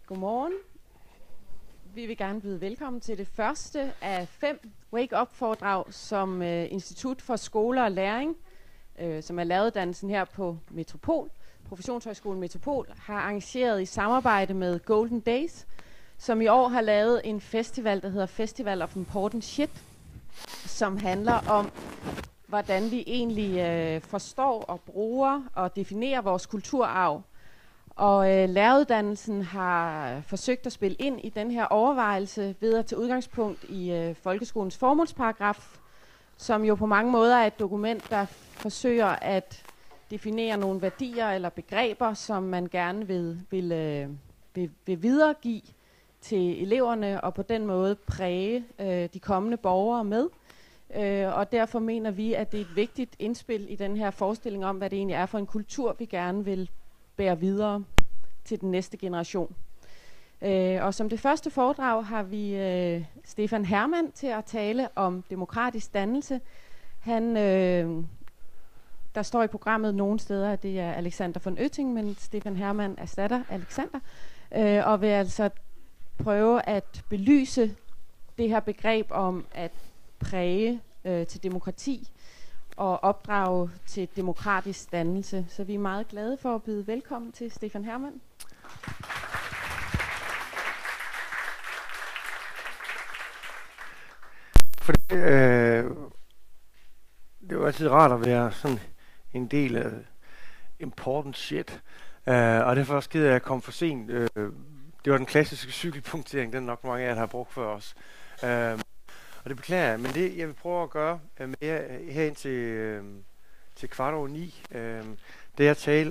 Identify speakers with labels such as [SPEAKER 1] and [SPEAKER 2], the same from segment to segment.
[SPEAKER 1] Godmorgen. Vi vil gerne byde velkommen til det første af 5 Wake-up-foredrag, som Institut for Skole og Læring, som er læreruddannelsen her på Metropol, Professionshøjskolen Metropol, har arrangeret i samarbejde med Golden Days, som i år har lavet en festival, der hedder Festival of Important Shit, som handler om, hvordan vi egentlig forstår og bruger og definerer vores kulturarv. Og læreruddannelsen har forsøgt at spille ind i den her overvejelse ved at tage udgangspunkt i folkeskolens formålsparagraf, som jo på mange måder er et dokument, der forsøger at definere nogle værdier eller begreber, som man gerne vil videregive til eleverne og på den måde præge de kommende borgere med. Og derfor mener vi, at det er et vigtigt indspil i den her forestilling om, hvad det egentlig er for en kultur, vi gerne vil bære videre til den næste generation. Og som det første foredrag har vi Stefan Hermann til at tale om demokratisk dannelse. Der står i programmet nogle steder, at det er Alexander von Oetting, men Stefan Hermann erstatter Alexander, og vil altså prøve at belyse det her begreb om at præge til demokrati og opdrage til demokratisk dannelse. Så vi er meget glade for at byde velkommen til Stefan Hermann.
[SPEAKER 2] Det er jo altid rart at være sådan en del af important shit. Og derfor også ked af at komme for sent. Det var den klassiske cykelpunktering, den nok mange af jer har brugt for os. Og det beklager jeg, men det jeg vil prøve at gøre med jer herind til 8:15, det er at tale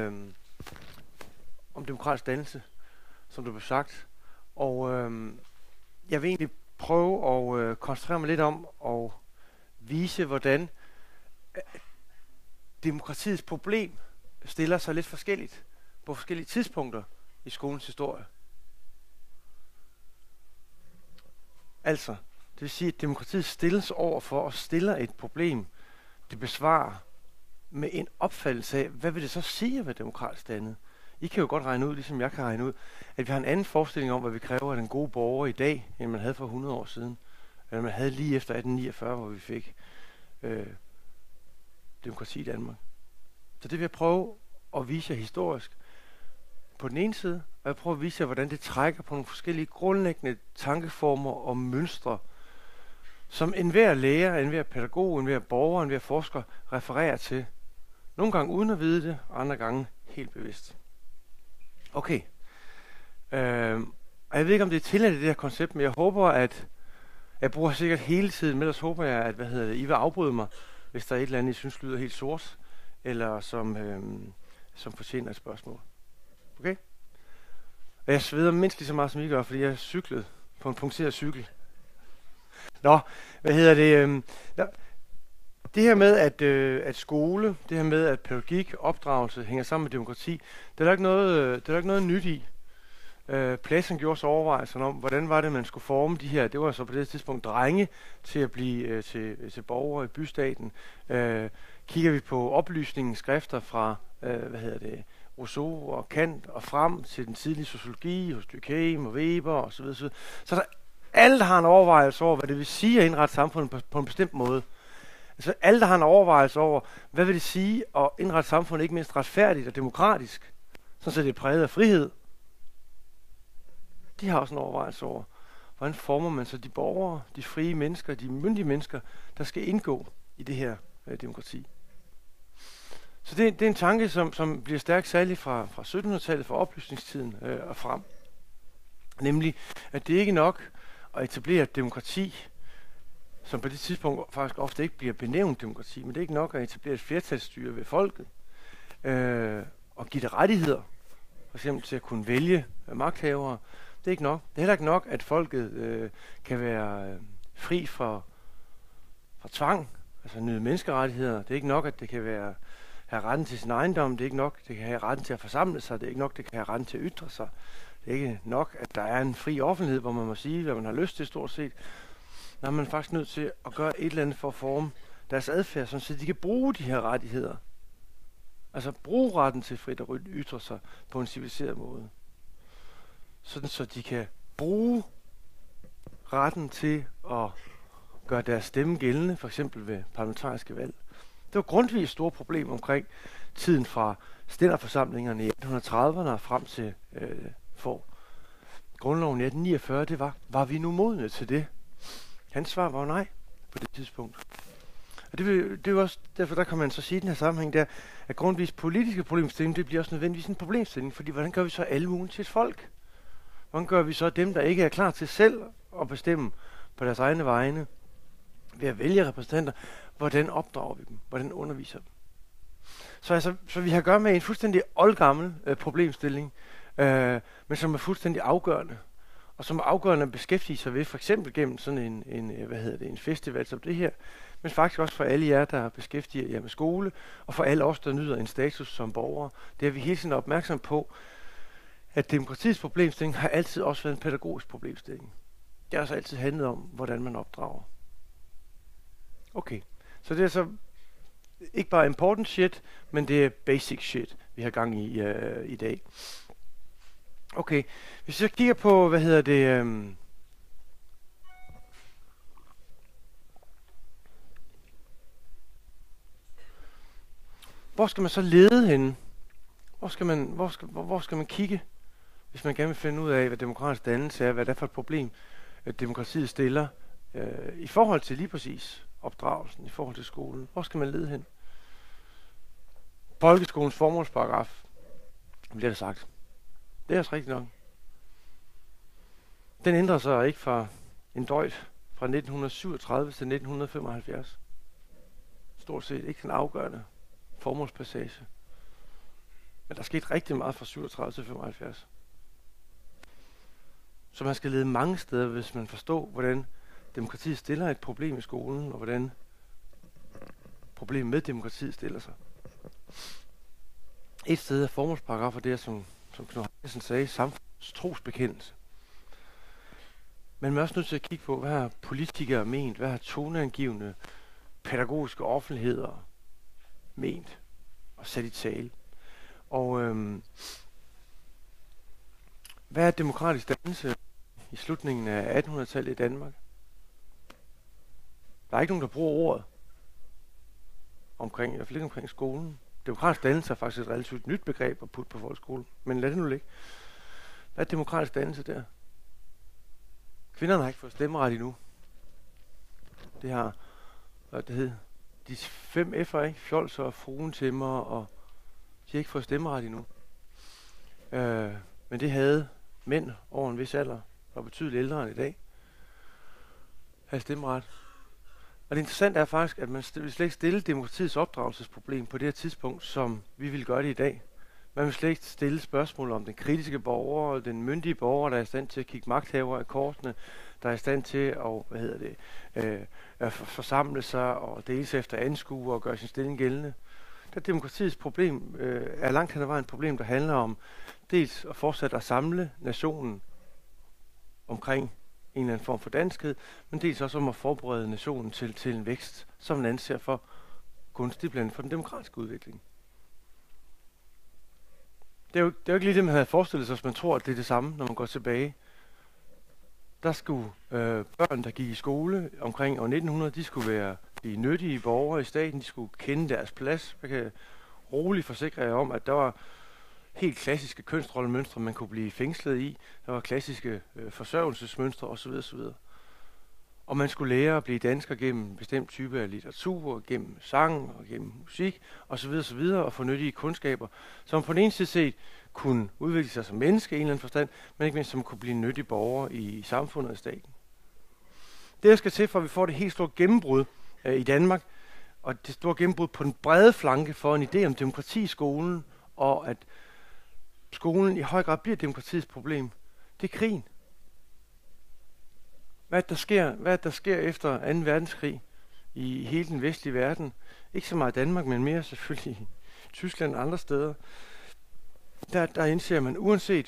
[SPEAKER 2] om demokratisk dannelse, som du har sagt. Og jeg vil egentlig prøve at koncentrere mig lidt om at vise, hvordan demokratiets problem stiller sig lidt forskelligt på forskellige tidspunkter i skolens historie. Altså, det vil sige, at demokratiet stilles over for og stiller et problem, det besvarer med en opfattelse af, hvad vil det så sige at være demokratisk dannet? I kan jo godt regne ud, ligesom jeg kan regne ud, at vi har en anden forestilling om, hvad vi kræver af den gode borger i dag, end man havde for 100 år siden. Eller man havde lige efter 1849, hvor vi fik demokrati i Danmark. Så det vil jeg prøve at vise jer historisk på den ene side, og jeg prøver at vise jer, hvordan det trækker på nogle forskellige grundlæggende tankeformer og mønstre, som enhver lærer, enhver pædagog, enhver borger, enhver forsker refererer til. Nogle gange uden at vide det, og andre gange helt bevidst. Okay. Og jeg ved ikke, om det er tilladt i det her koncept, men jeg håber, at jeg bruger sikkert hele tiden, men ellers håber jeg, at I vil afbryde mig, hvis der er et eller andet, I synes lyder helt sort, eller som fortjener et spørgsmål. Okay? Og jeg sveder mindst lige så meget, som I gør, fordi jeg cyklede på en punkteret cykel. Nå, det her med, at skole, det her med, at pædagogik, opdragelse hænger sammen med demokrati, det er der ikke noget nyt i. Platon gjorde så overvejelser om, hvordan var det, man skulle forme de her, det var så på det tidspunkt drenge, til at blive til borgere i bystaten. Kigger vi på oplysningens skrifter fra, Rousseau og Kant og frem til den tidlige sociologi hos Durkheim og Weber og så videre. Så der alle, der har en overvejelse over, hvad det vil sige at indrette samfundet på en bestemt måde. Altså alle, der har en overvejelse over, hvad vil det sige at indrette samfundet ikke mindst retfærdigt og demokratisk, så det er præget af frihed. De har også en overvejelse over, hvordan former man så de borgere, de frie mennesker, de myndige mennesker, der skal indgå i det her demokrati. Så det er en tanke, som bliver stærkt særligt fra 1700-tallet, fra oplysningstiden og frem. Nemlig, at det ikke er nok at etablere et demokrati, som på det tidspunkt faktisk ofte ikke bliver benævnt demokrati, men det er ikke nok at etablere et flertalsstyre ved folket, og give det rettigheder, for eksempel til at kunne vælge magthavere. Det er ikke nok. Det er heller ikke nok, at folket kan være fri for tvang, altså nyde menneskerettigheder. Det er ikke nok, at det kan have retten til sin ejendom. Det er ikke nok, det kan have retten til at forsamle sig. Det er ikke nok, det kan have retten til at ytre sig. Det er ikke nok, at der er en fri offentlighed, hvor man må sige, hvad man har lyst til stort set. Når man er faktisk nødt til at gøre et eller andet for at forme deres adfærd, så de kan bruge de her rettigheder. Altså bruge retten til frit at ytre sig på en civiliseret måde. sådan så de kan bruge retten til at gøre deres stemme gældende, for eksempel ved parlamentariske valg. Det var Grundtvigs store problem omkring tiden fra stænderforsamlingerne i 1830'erne og frem til for grundloven i 1849, var vi nu modne til det? Hans svar var nej på det tidspunkt. Og det er jo også derfor, der kan man så sige i den her sammenhæng der, at Grundtvigs politiske problemstilling, det bliver også nødvendigvis en problemstilling, fordi hvordan gør vi så almuen til et folk? Hvordan gør vi så dem, der ikke er klar til selv at bestemme på deres egne vegne, ved at vælge repræsentanter, hvordan opdrager vi dem? Hvordan underviser dem? Så vi har at gøre med en fuldstændig oldgammel problemstilling, men som er fuldstændig afgørende. Og som er afgørende at beskæftige sig ved, for eksempel gennem sådan en festival som det her, men faktisk også for alle jer, der beskæftiger jer med skole, og for alle os, der nyder en status som borgere. Det er vi hele tiden opmærksom på, at demokratiets problemstilling har altid også været en pædagogisk problemstilling. Det har altså altid handlet om, hvordan man opdrager. Okay, så det er så ikke bare important shit, men det er basic shit, vi har gang i dag. Okay, hvis jeg kigger på, hvor skal man så lede henne? Hvor skal man kigge, hvis man gerne vil finde ud af, hvad demokratisk dannelse er, hvad det er for et problem, at demokratiet stiller i forhold til lige præcis opdragelsen, i forhold til skolen? Hvor skal man lede hen? Folkeskolens formålsparagraf, bliver det sagt. Det er også rigtigt nok. Den ændrer sig ikke fra en døjt fra 1937 til 1975. Stort set ikke en afgørende formålspassage. Men der skete rigtig meget fra 37 til 75. Så man skal lede mange steder, hvis man forstår, hvordan demokratiet stiller et problem i skolen, og hvordan problemet med demokratiet stiller sig. Et sted er formålsparagrafer, det er, som Knud Hansen sagde, samfundets trosbekendelse. Men man er også nødt til at kigge på, hvad har politikere ment, hvad har toneangivende pædagogiske offentligheder ment og sat i tale. Og hvad er demokratisk dannelse i slutningen af 1800-tallet i Danmark? Der er ikke nogen, der bruger ordet omkring, i hvert fald ikke omkring skolen. Demokratisk dannelse er faktisk et relativt nyt begreb at putte på folkeskolen, men lad det nu ligge. Hvad er demokratisk dannelse der? Kvinderne har ikke fået stemmeret endnu. Det har, hvad det hed, de 5 F'er, ikke? Fjolser, fruentimmer, og de har ikke fået stemmeret endnu. Men det havde mænd over en vis alder, og betydeligt ældre end i dag, havde stemmeret. Og det interessante er faktisk, at man vil slet ikke stille demokratiets opdragelsesproblem på det her tidspunkt, som vi vil gøre det i dag. Man vil slet ikke stille spørgsmål om den kritiske borger, den myndige borger, der er i stand til at kigge magthavere i kortene, der er i stand til at forsamle sig og dele sig efter anskue og gøre sin stilling gældende. Det demokratiets problem er langt hen ad vejen et problem, der handler om dels at fortsætte at samle nationen omkring en eller anden form for danskhed, men dels også om at forberede nationen til en vækst, som man anser for gunstig blandt for den demokratiske udvikling. Det er jo ikke lige det, man havde forestillet sig, hvis man tror, at det er det samme, når man går tilbage. Der skulle børn, der gik i skole omkring år 1900, de skulle være de nyttige borgere i staten, de skulle kende deres plads. Jeg kan roligt forsikre jer om, at der var helt klassiske kønsrollemønstre, man kunne blive fængslet i. Der var klassiske forsørgelsesmønstre osv. osv. Og man skulle lære at blive dansker gennem en bestemt type af litteratur, gennem sang og gennem musik osv. osv. og få nyttige kundskaber, som på den ene side set kunne udvikle sig som menneske i en eller anden forstand, men ikke mindst som kunne blive en nyttig borger i samfundet og staten. Det, der skal til for, at vi får det helt store gennembrud i Danmark, og det store gennembrud på den brede flanke for en idé om demokrati i skolen, og at skolen i høj grad bliver demokratiets problem, det er krigen. Hvad der sker efter 2. verdenskrig i hele den vestlige verden, ikke så meget i Danmark, men mere selvfølgelig i Tyskland og andre steder, der indser man,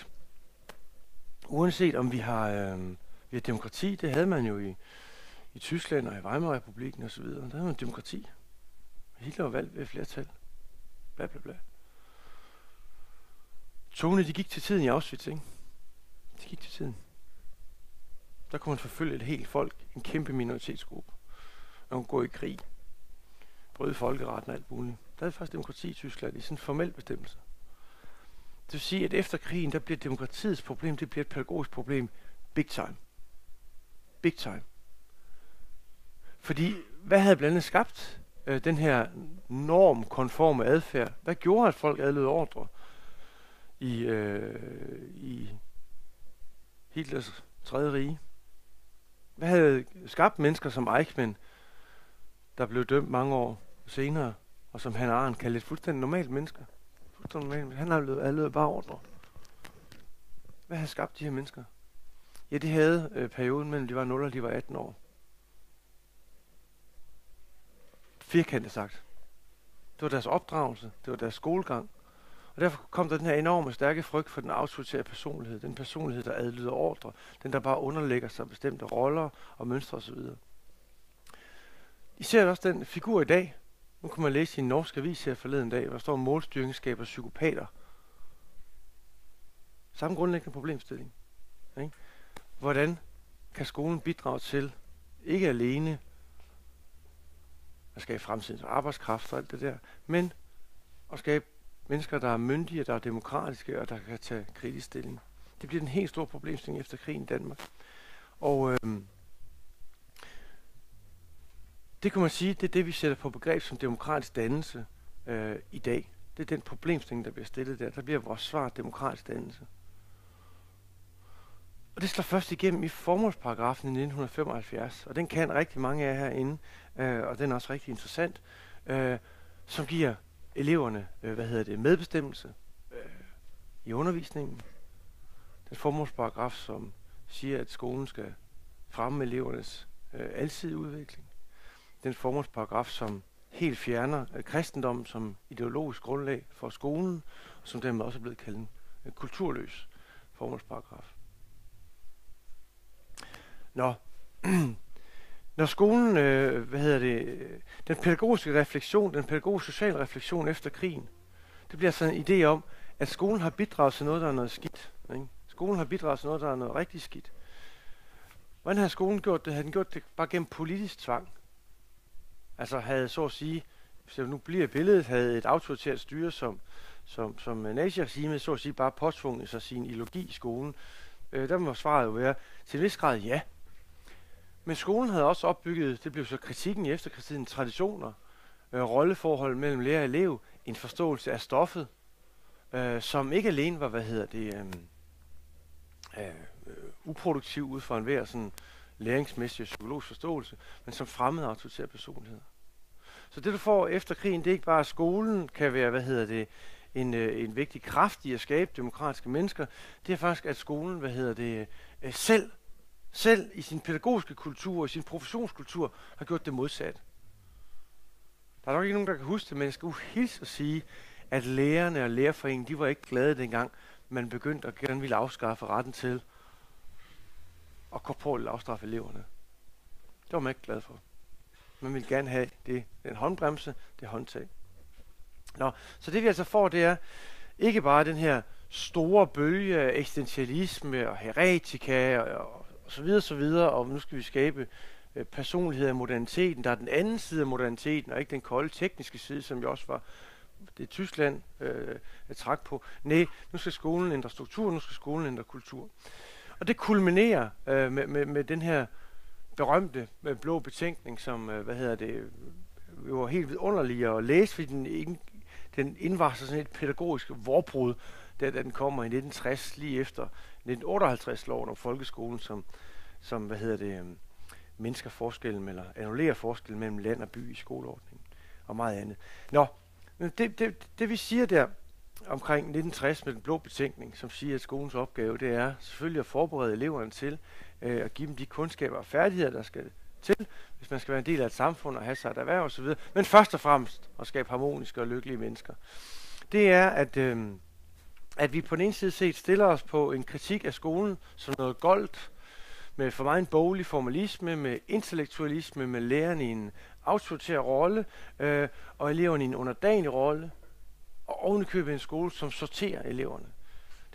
[SPEAKER 2] uanset om vi har demokrati, det havde man jo i Tyskland og i Weimar-republiken osv., der havde man demokrati. Hitler var valgt ved flertal. Bla bla bla. Togene, de gik til tiden i Auschwitz, ikke? Det gik til tiden. Der kunne man forfølge et helt folk, en kæmpe minoritetsgruppe. Man kunne gå i krig, bryde folkeretten og alt muligt. Der er faktisk demokrati i Tyskland i sådan en formel bestemmelse. Det vil sige, at efter krigen, der bliver demokratiets problem, det bliver et pædagogisk problem big time. Big time. Fordi, hvad havde blandt andet skabt den her normkonforme adfærd? Hvad gjorde, at folk adlød ordre i Hitlers tredje rige? Hvad havde skabt mennesker som Eichmann, der blev dømt mange år senere, og som Hannah Arendt kaldte et fuldstændig normalt menneske? Han har adlød bare ordre. Hvad havde skabt de her mennesker? Ja, det havde perioden mellem de var 0 og de var 18 år. Firkantet sagt. Det var deres opdragelse, det var deres skolegang. Og derfor kom der den her enorme stærke frygt for den autoritære personlighed. Den personlighed, der adlyder ordre. Den, der bare underlægger sig bestemte roller og mønstre osv. I ser også den figur i dag. Nu kan man læse i en norsk avis her forleden dag, hvor der står målstyring skaber psykopater. Samme grundlæggende problemstilling. Ikke? Hvordan kan skolen bidrage til, ikke alene at skabe fremtidens arbejdskraft og alt det der, men at skabe mennesker, der er myndige, der er demokratiske og der kan tage kritisk stilling. Det bliver en helt stor problemstilling efter krigen i Danmark. Og det kan man sige, det er det, vi sætter på begreb som demokratisk dannelse i dag. Det er den problemstilling, der bliver stillet der. Der bliver vores svar demokratisk dannelse. Og det slår først igennem i formålsparagrafen i 1975, og den kan rigtig mange af jer herinde, og den er også rigtig interessant, som giver eleverne medbestemmelse i undervisningen. Den formålsparagraf, som siger, at skolen skal fremme elevernes alsidige udvikling. Den formålsparagraf, som helt fjerner kristendommen som ideologisk grundlag for skolen, og som dermed også er blevet kaldt en kulturløs formålsparagraf. Når skolen, den pædagogiske refleksion, den pædagogiske sociale refleksion efter krigen, det bliver sådan en idé om, at skolen har bidraget til noget, der er noget skidt. Ikke? Skolen har bidraget til noget, der er noget rigtig skidt. Hvordan har skolen gjort det? Havde den gjort det bare gennem politisk tvang? Altså havde, så at sige, hvis det nu bliver billedet, havde et autoritært styre, som naziregimet, så at sige, bare påtvunget sig sin ideologi i skolen. Der må svaret jo være til en vis grad ja. Men skolen havde også opbygget, det blev så kritikken i efterkrigstiden, traditioner, rolleforhold mellem lærer og elev, en forståelse af stoffet, som ikke alene var, uproduktiv ud fra enhver sådan læringsmæssig og psykologisk forståelse, men som fremmede autoritære personligheder. Så det du får efter krigen, det er ikke bare, at skolen kan være, en vigtig kraft i at skabe demokratiske mennesker. Det er faktisk, at skolen, selv i sin pædagogiske kultur og i sin professionskultur har gjort det modsat. Der er nok ikke nogen, der kan huske det, men jeg skal hilse at sige, at lærerne og lærerforeningen, de var ikke glade dengang, man begyndte at gerne ville afskaffe retten til at korporligt afstraffe eleverne. Det var man ikke glad for. Man ville gerne have den håndbremse, det håndtag. Så det vi altså får, det er ikke bare den her store bølge af eksistentialisme og heretika og så videre, og nu skal vi skabe personlighed af moderniteten. Der er den anden side af moderniteten, og ikke den kolde tekniske side, som jo også var det Tyskland trak på. Nej, nu skal skolen ændre struktur, nu skal skolen ændre kultur. Og det kulminerer med den her berømte blå betænkning, som var helt vidunderlig at læse, fordi den indvarsler sådan et pædagogisk vorbrud, da den kommer i 1960, lige efter 1958-loven om folkeskolen, som mindsker forskellen, eller annullerer forskellen mellem land og by i skoleordningen, og meget andet. Det vi siger der omkring 1960 med den blå betænkning, som siger, at skolens opgave, det er selvfølgelig at forberede eleverne til at give dem de kundskaber og færdigheder, der skal til, hvis man skal være en del af et samfund og have sig et erhverv osv., men først og fremmest at skabe harmoniske og lykkelige mennesker. Det er, at vi på den ene side set stiller os på en kritik af skolen som noget goldt, med for meget en boglig formalisme, med intellektualisme, med læreren i en autoritær rolle, og eleverne i en underdanig rolle, og ovenikøbet en skole, som sorterer eleverne. Det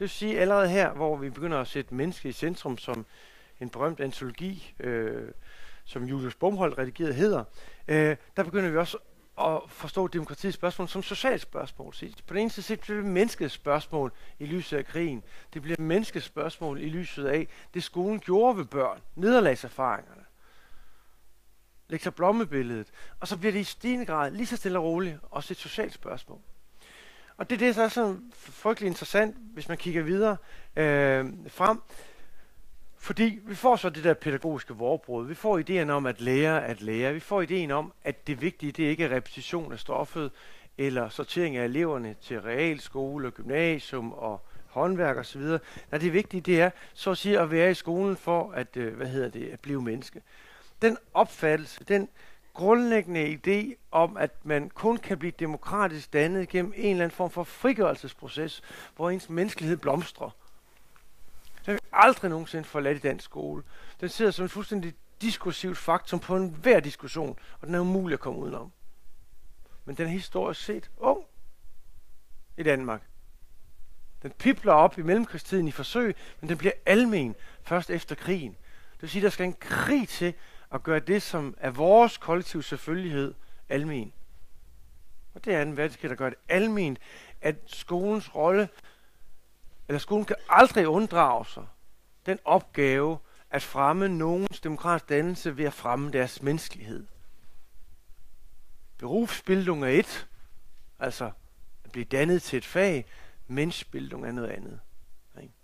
[SPEAKER 2] vil sige, allerede her, hvor vi begynder at sætte mennesket i centrum, som en berømt antologi, som Julius Bomholt redigeret hedder, der begynder vi også at forstå demokratiets spørgsmål som socialt spørgsmål. På den ene side bliver det menneskets spørgsmål i lyset af krigen. Det bliver menneskets spørgsmål i lyset af det, skolen gjorde ved børn, nederlagserfaringerne. Lektor Blomme-billedet. Og så bliver det i stigende grad lige så stille og roligt også et socialt spørgsmål. Og det er det, der er sådan frygtelig interessant, hvis man kigger videre frem. Fordi vi får så det der pædagogiske vorbrud. Vi får ideen om at lære. Vi får ideen om, at det vigtige, det ikke er repetition af stoffet, eller sortering af eleverne til realskole, gymnasium og håndværk osv. Nej, det vigtige, det er så at sige at være i skolen for at, at blive menneske. Den opfattelse, den grundlæggende idé om, at man kun kan blive demokratisk dannet gennem en eller anden form for frigørelsesproces, hvor ens menneskelighed blomstrer. Den vil aldrig nogensinde forladt i dansk skole. Den sidder som et fuldstændig diskursivt faktum på enhver diskussion, og den er umulig at komme udenom. Men den er historisk set ung i Danmark. Den pipler op i mellemkrigstiden i forsøg, men den bliver almen først efter krigen. Det vil sige, at der skal en krig til at gøre det, som er vores kollektive selvfølgelighed, almen. Og det er en verdenskrig, der gør det alment, at skolens rolle, eller skolen kan aldrig unddrage sig den opgave at fremme nogens demokratisk dannelse ved at fremme deres menneskelighed. Berufsbildung er et, altså at blive dannet til et fag, Menschbildung er noget andet. Ikke?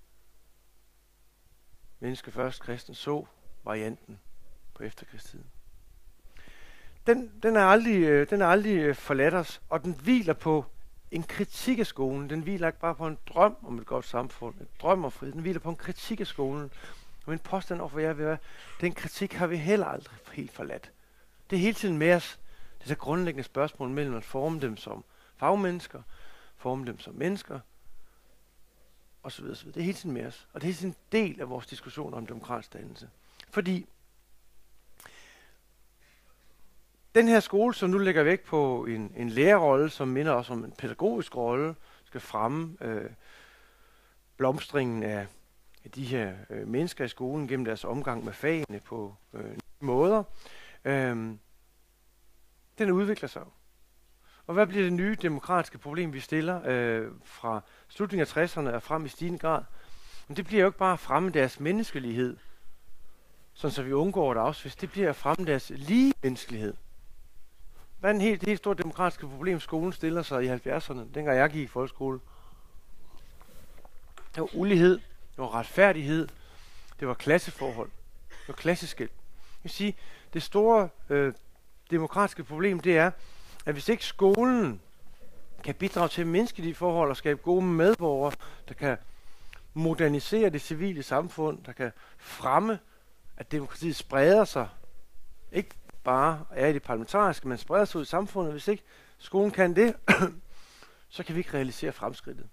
[SPEAKER 2] Menneske først, kristen så, varianten på efterkrigstiden. Den er aldrig forladt os, og den hviler på en kritik af skolen. Den hviler ikke bare på en drøm om et godt samfund, en drøm om frihed. Den hviler på en kritik af skolen. Og min påstand overfor jer vil være, den kritik har vi heller aldrig helt forladt. Det er hele tiden med os. Det er så grundlæggende spørgsmål mellem at forme dem som fagmennesker, forme dem som mennesker, osv. Det er hele tiden med os. Og det er hele tiden en del af vores diskussion om demokratisk dannelse. Fordi den her skole, som nu lægger vægt på en lærerrolle, som minder også om en pædagogisk rolle, skal fremme blomstringen af de her mennesker i skolen gennem deres omgang med fagene på nye måder. Den udvikler sig. Og hvad bliver det nye demokratiske problem, vi stiller fra slutningen af 60'erne og frem i stigende grad? Men det bliver jo ikke bare at fremme deres menneskelighed, sådan så vi undgår et afsvist. Det bliver at fremme deres lige menneskelighed. Hvad er det helt store demokratiske problem, skolen stiller sig i 70'erne, dengang jeg gik i folkeskole? Det var ulighed, det var retfærdighed, det var klasseforhold, det var klasseskæld. Jeg vil sige, det store demokratiske problem, det er, at hvis ikke skolen kan bidrage til at mindske de forhold og skabe gode medborgere, der kan modernisere det civile samfund, der kan fremme, at demokratiet spreder sig, ikke bare er i det parlamentariske, men spreder sig ud i samfundet. Hvis ikke skolen kan det, så kan vi ikke realisere fremskridtet.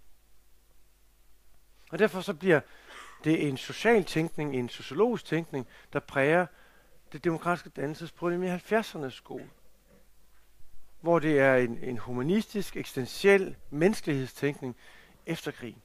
[SPEAKER 2] Og derfor så bliver det en social tænkning, en sociologisk tænkning, der præger det demokratiske dannelsesproblem i 70'ernes skole. Hvor det er en humanistisk, eksistentiel menneskelighedstænkning efter krigen.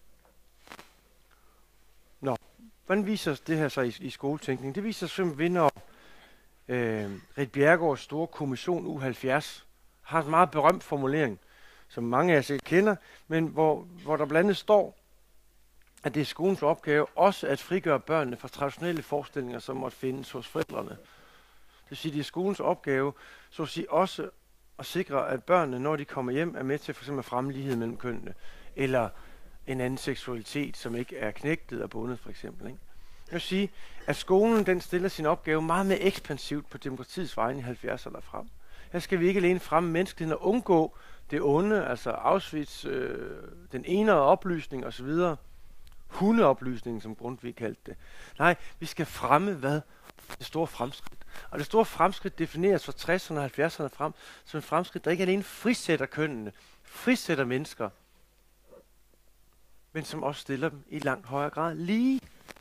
[SPEAKER 2] Nå, hvordan viser det her så i skoletænkning? Det viser simpelthen, når Ritt Bjerregaards store kommission U70 har en meget berømt formulering, som mange af jer sikkert kender, men hvor der blandt andet står, at det er skolens opgave også at frigøre børnene fra traditionelle forestillinger, som måtte findes hos forældrene. Det vil sige, det er skolens opgave, så at sige også at sikre, at børnene, når de kommer hjem, er med til for eksempel at fremme lighed mellem kønnene, eller en anden seksualitet, som ikke er knægtet og bundet, for eksempel. Ikke? Jeg vil sige, at skolen den stiller sin opgave meget mere ekspansivt på demokratiets vegne i 70'erne frem. Her skal vi ikke alene fremme menneskeligheden og undgå det onde, altså Auschwitz, den enere oplysning osv., hundeoplysningen, som Grundtvig kaldte det. Nej, vi skal fremme hvad? Det store fremskridt. Og det store fremskridt defineres fra 60'erne og 70'erne frem som et fremskridt, der ikke alene frisætter kønnene, frisætter mennesker, men som også stiller dem i langt højere grad lige.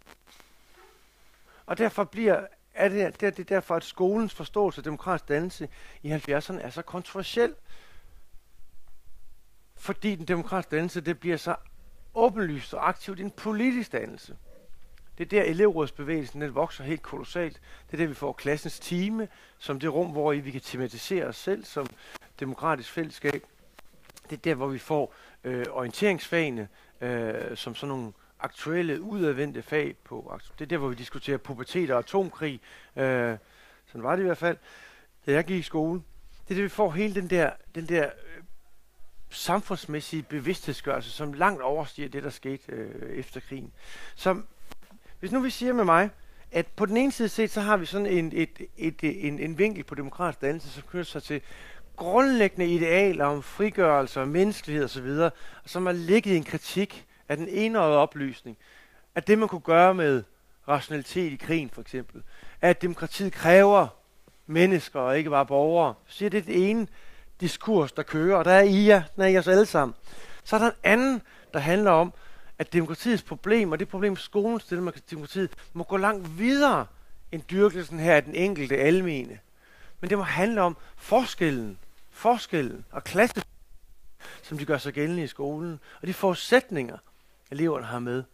[SPEAKER 2] Og derfor er det derfor, at skolens forståelse af demokratisk dannelse i 70'erne er så kontroversiel. Fordi den demokratiske dannelse, det bliver så åbenlyst og aktivt en politisk dannelse. Det er der elevrådsbevægelsen den vokser helt kolossalt. Det er der vi får klassens time, som det rum, hvor vi kan tematisere os selv som demokratisk fællesskab. Det er der, hvor vi får orienteringsfagene som sådan nogle aktuelle, udadvendte fag på. Det er der, hvor vi diskuterer pubertet og atomkrig. Sådan var det i hvert fald, da jeg gik i skole. Det er det, vi får hele den der samfundsmæssige bevidsthedsgørelse, som langt overstiger det, der skete efter krigen. Som, hvis nu vi siger med mig, at på den ene side set, så har vi sådan en vinkel på demokratisk dannelse, som knytter sig til grundlæggende idealer om frigørelse og menneskelighed osv., og som har ligget i en kritik af den enøjede oplysning, at det man kunne gøre med rationalitet i krigen for eksempel, at demokratiet kræver mennesker og ikke bare borgere. Så siger det er det ene diskurs, der kører, og der er I jer, den er I os alle sammen. Så er der en anden, der handler om, at demokratiets problem, og det problem skolen stiller med demokratiet, må gå langt videre end dyrkelsen her af den enkelte almene. Men det må handle om forskellen og klasse, som de gør sig gældende i skolen, og de forudsætninger, eleverne har med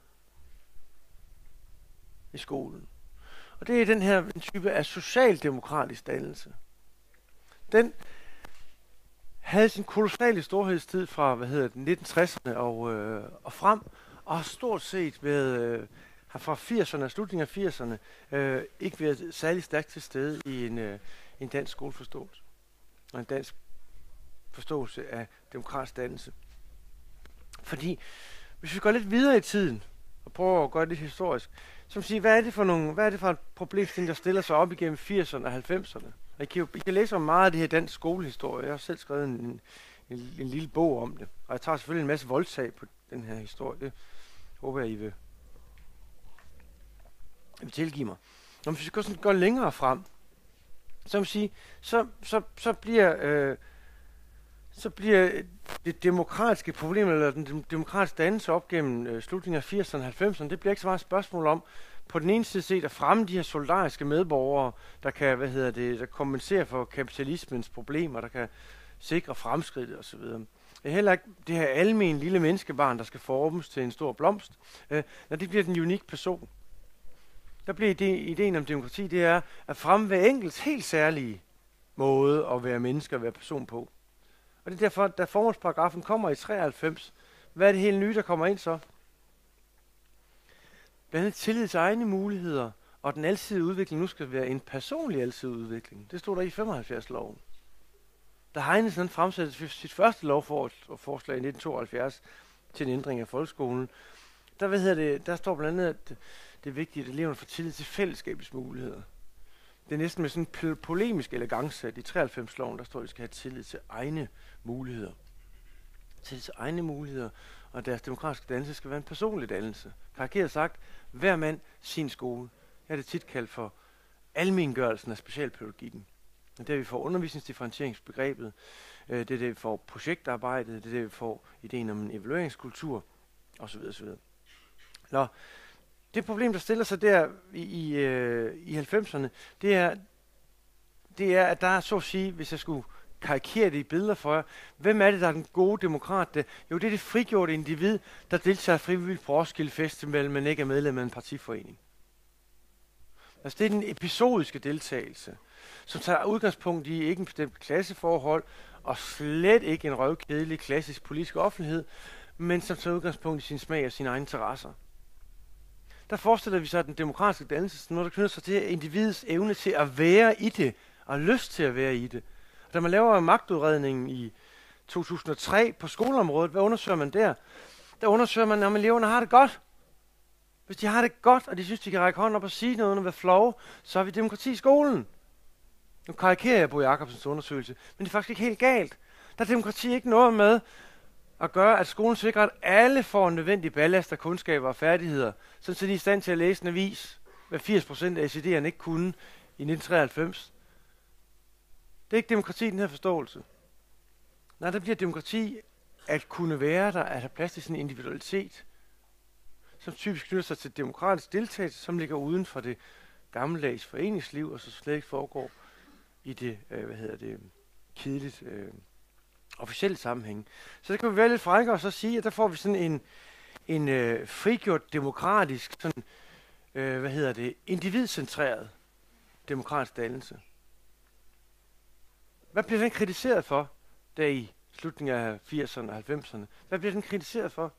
[SPEAKER 2] i skolen. Og det er den her type af socialdemokratisk dannelse. Den havde sin kolossale storhedstid fra 1960'erne og frem, og har stort set været har fra 80'erne og slutningen af 80'erne ikke været særlig stærkt til stede i en dansk skoleforståelse og en dansk forståelse af demokratisk dannelse. Fordi hvis vi går lidt videre i tiden og prøver at gøre det historisk, som siger, hvad er det for et problemstilling, der stiller sig op igennem 80'erne og 90'erne? I kan læse om meget af det her dansk skolehistorie. Jeg har selv skrevet en lille bog om det, og jeg tager selvfølgelig en masse voldsag på den her historie. Det håber jeg, I vil tilgive mig. Når hvis vi går længere frem, så bliver det demokratiske problem, eller den demokratiske dannelse op gennem slutningen af 80'erne og 90'erne, det bliver ikke så meget et spørgsmål om, på den ene side set at fremme de her solidariske medborgere, der kan, der kompenserer for kapitalismens problemer, der kan sikre fremskridtet osv. Det er heller ikke det her almen lille menneskebarn, der skal formes til en stor blomst. Når det bliver den unik person. Der bliver ideen om demokrati, det er at fremme hver enkelts helt særlige måde at være menneske og være person på. Og det er derfor, da formålsparagrafen kommer i 93, hvad er det helt nye, der kommer ind så? Blandt andet tillid til egne muligheder, og den alsidige udvikling nu skal være en personlig alsidig udvikling. Det stod der i 75-loven. Da Heinesen fremsatte sit første lovforslag i 1972 til en ændring af folkeskolen, der står blandt andet, at det er vigtigt, at eleverne får tillid til fællesskabets muligheder. Det er næsten med sådan en polemisk elegance, at i 93-loven, der står, at de skal have tillid til egne muligheder. Tillid til egne muligheder, og deres demokratiske dannelse skal være en personlig dannelse. Karikeret sagt, hver mand sin skole. Jeg har det tit kaldt for almengørelsen af specialpædagogikken. Det er der, vi får undervisningsdifferentieringsbegrebet, det er der, vi får projektarbejdet, det er der, vi får ideen om en evalueringskultur, osv. osv. Nå, det problem, der stiller sig der i 90'erne, det er, at der er, så at sige, hvis jeg skulle karikere det i billeder for jer, hvem er det, der er den gode demokrat? Jo, det er det frigjorte individ, der deltager frivilligt på Roskilde Festival, men ikke er medlem af en partiforening. Altså, det er den episodiske deltagelse, som tager udgangspunkt i ikke en bestemt klasseforhold, og slet ikke en røvkedelig klassisk politisk offentlighed, men som tager udgangspunkt i sin smag og sine egne interesser. Der forestiller vi sig, at den demokratiske dannelse, når der knytter sig til individets evne til at være i det, og lyst til at være i det. Da man laver magtudredningen i 2003 på skoleområdet, hvad undersøger man der? Der undersøger man, om eleverne har det godt. Hvis de har det godt, og de synes, de kan række hånden op og sige noget uden at være flove, så har vi demokrati i skolen. Nu karikerer jeg Bo Jacobsens undersøgelse, men det er faktisk ikke helt galt. Der er demokrati ikke noget med at gøre, at skolen sikrer, at alle får en nødvendig ballast af kundskaber og færdigheder, så de er i stand til at læse en avis, hvad 80% af SED'erne ikke kunne i 1993. Det er ikke demokrati i den her forståelse. Nej, der bliver demokrati at kunne være der, at have plads til sin individualitet, som typisk knytter sig til demokratisk deltagelse, som ligger uden for det gammeldags foreningsliv, og så slet ikke foregår i det, kedeligt officielle sammenhæng. Så det kan vi være lidt frækkere og så sige, at der får vi sådan en frigjort, demokratisk, sådan, individcentreret demokratisk dannelse. Hvad bliver den kritiseret for, der i slutningen af 80'erne og 90'erne? Hvad bliver den kritiseret for?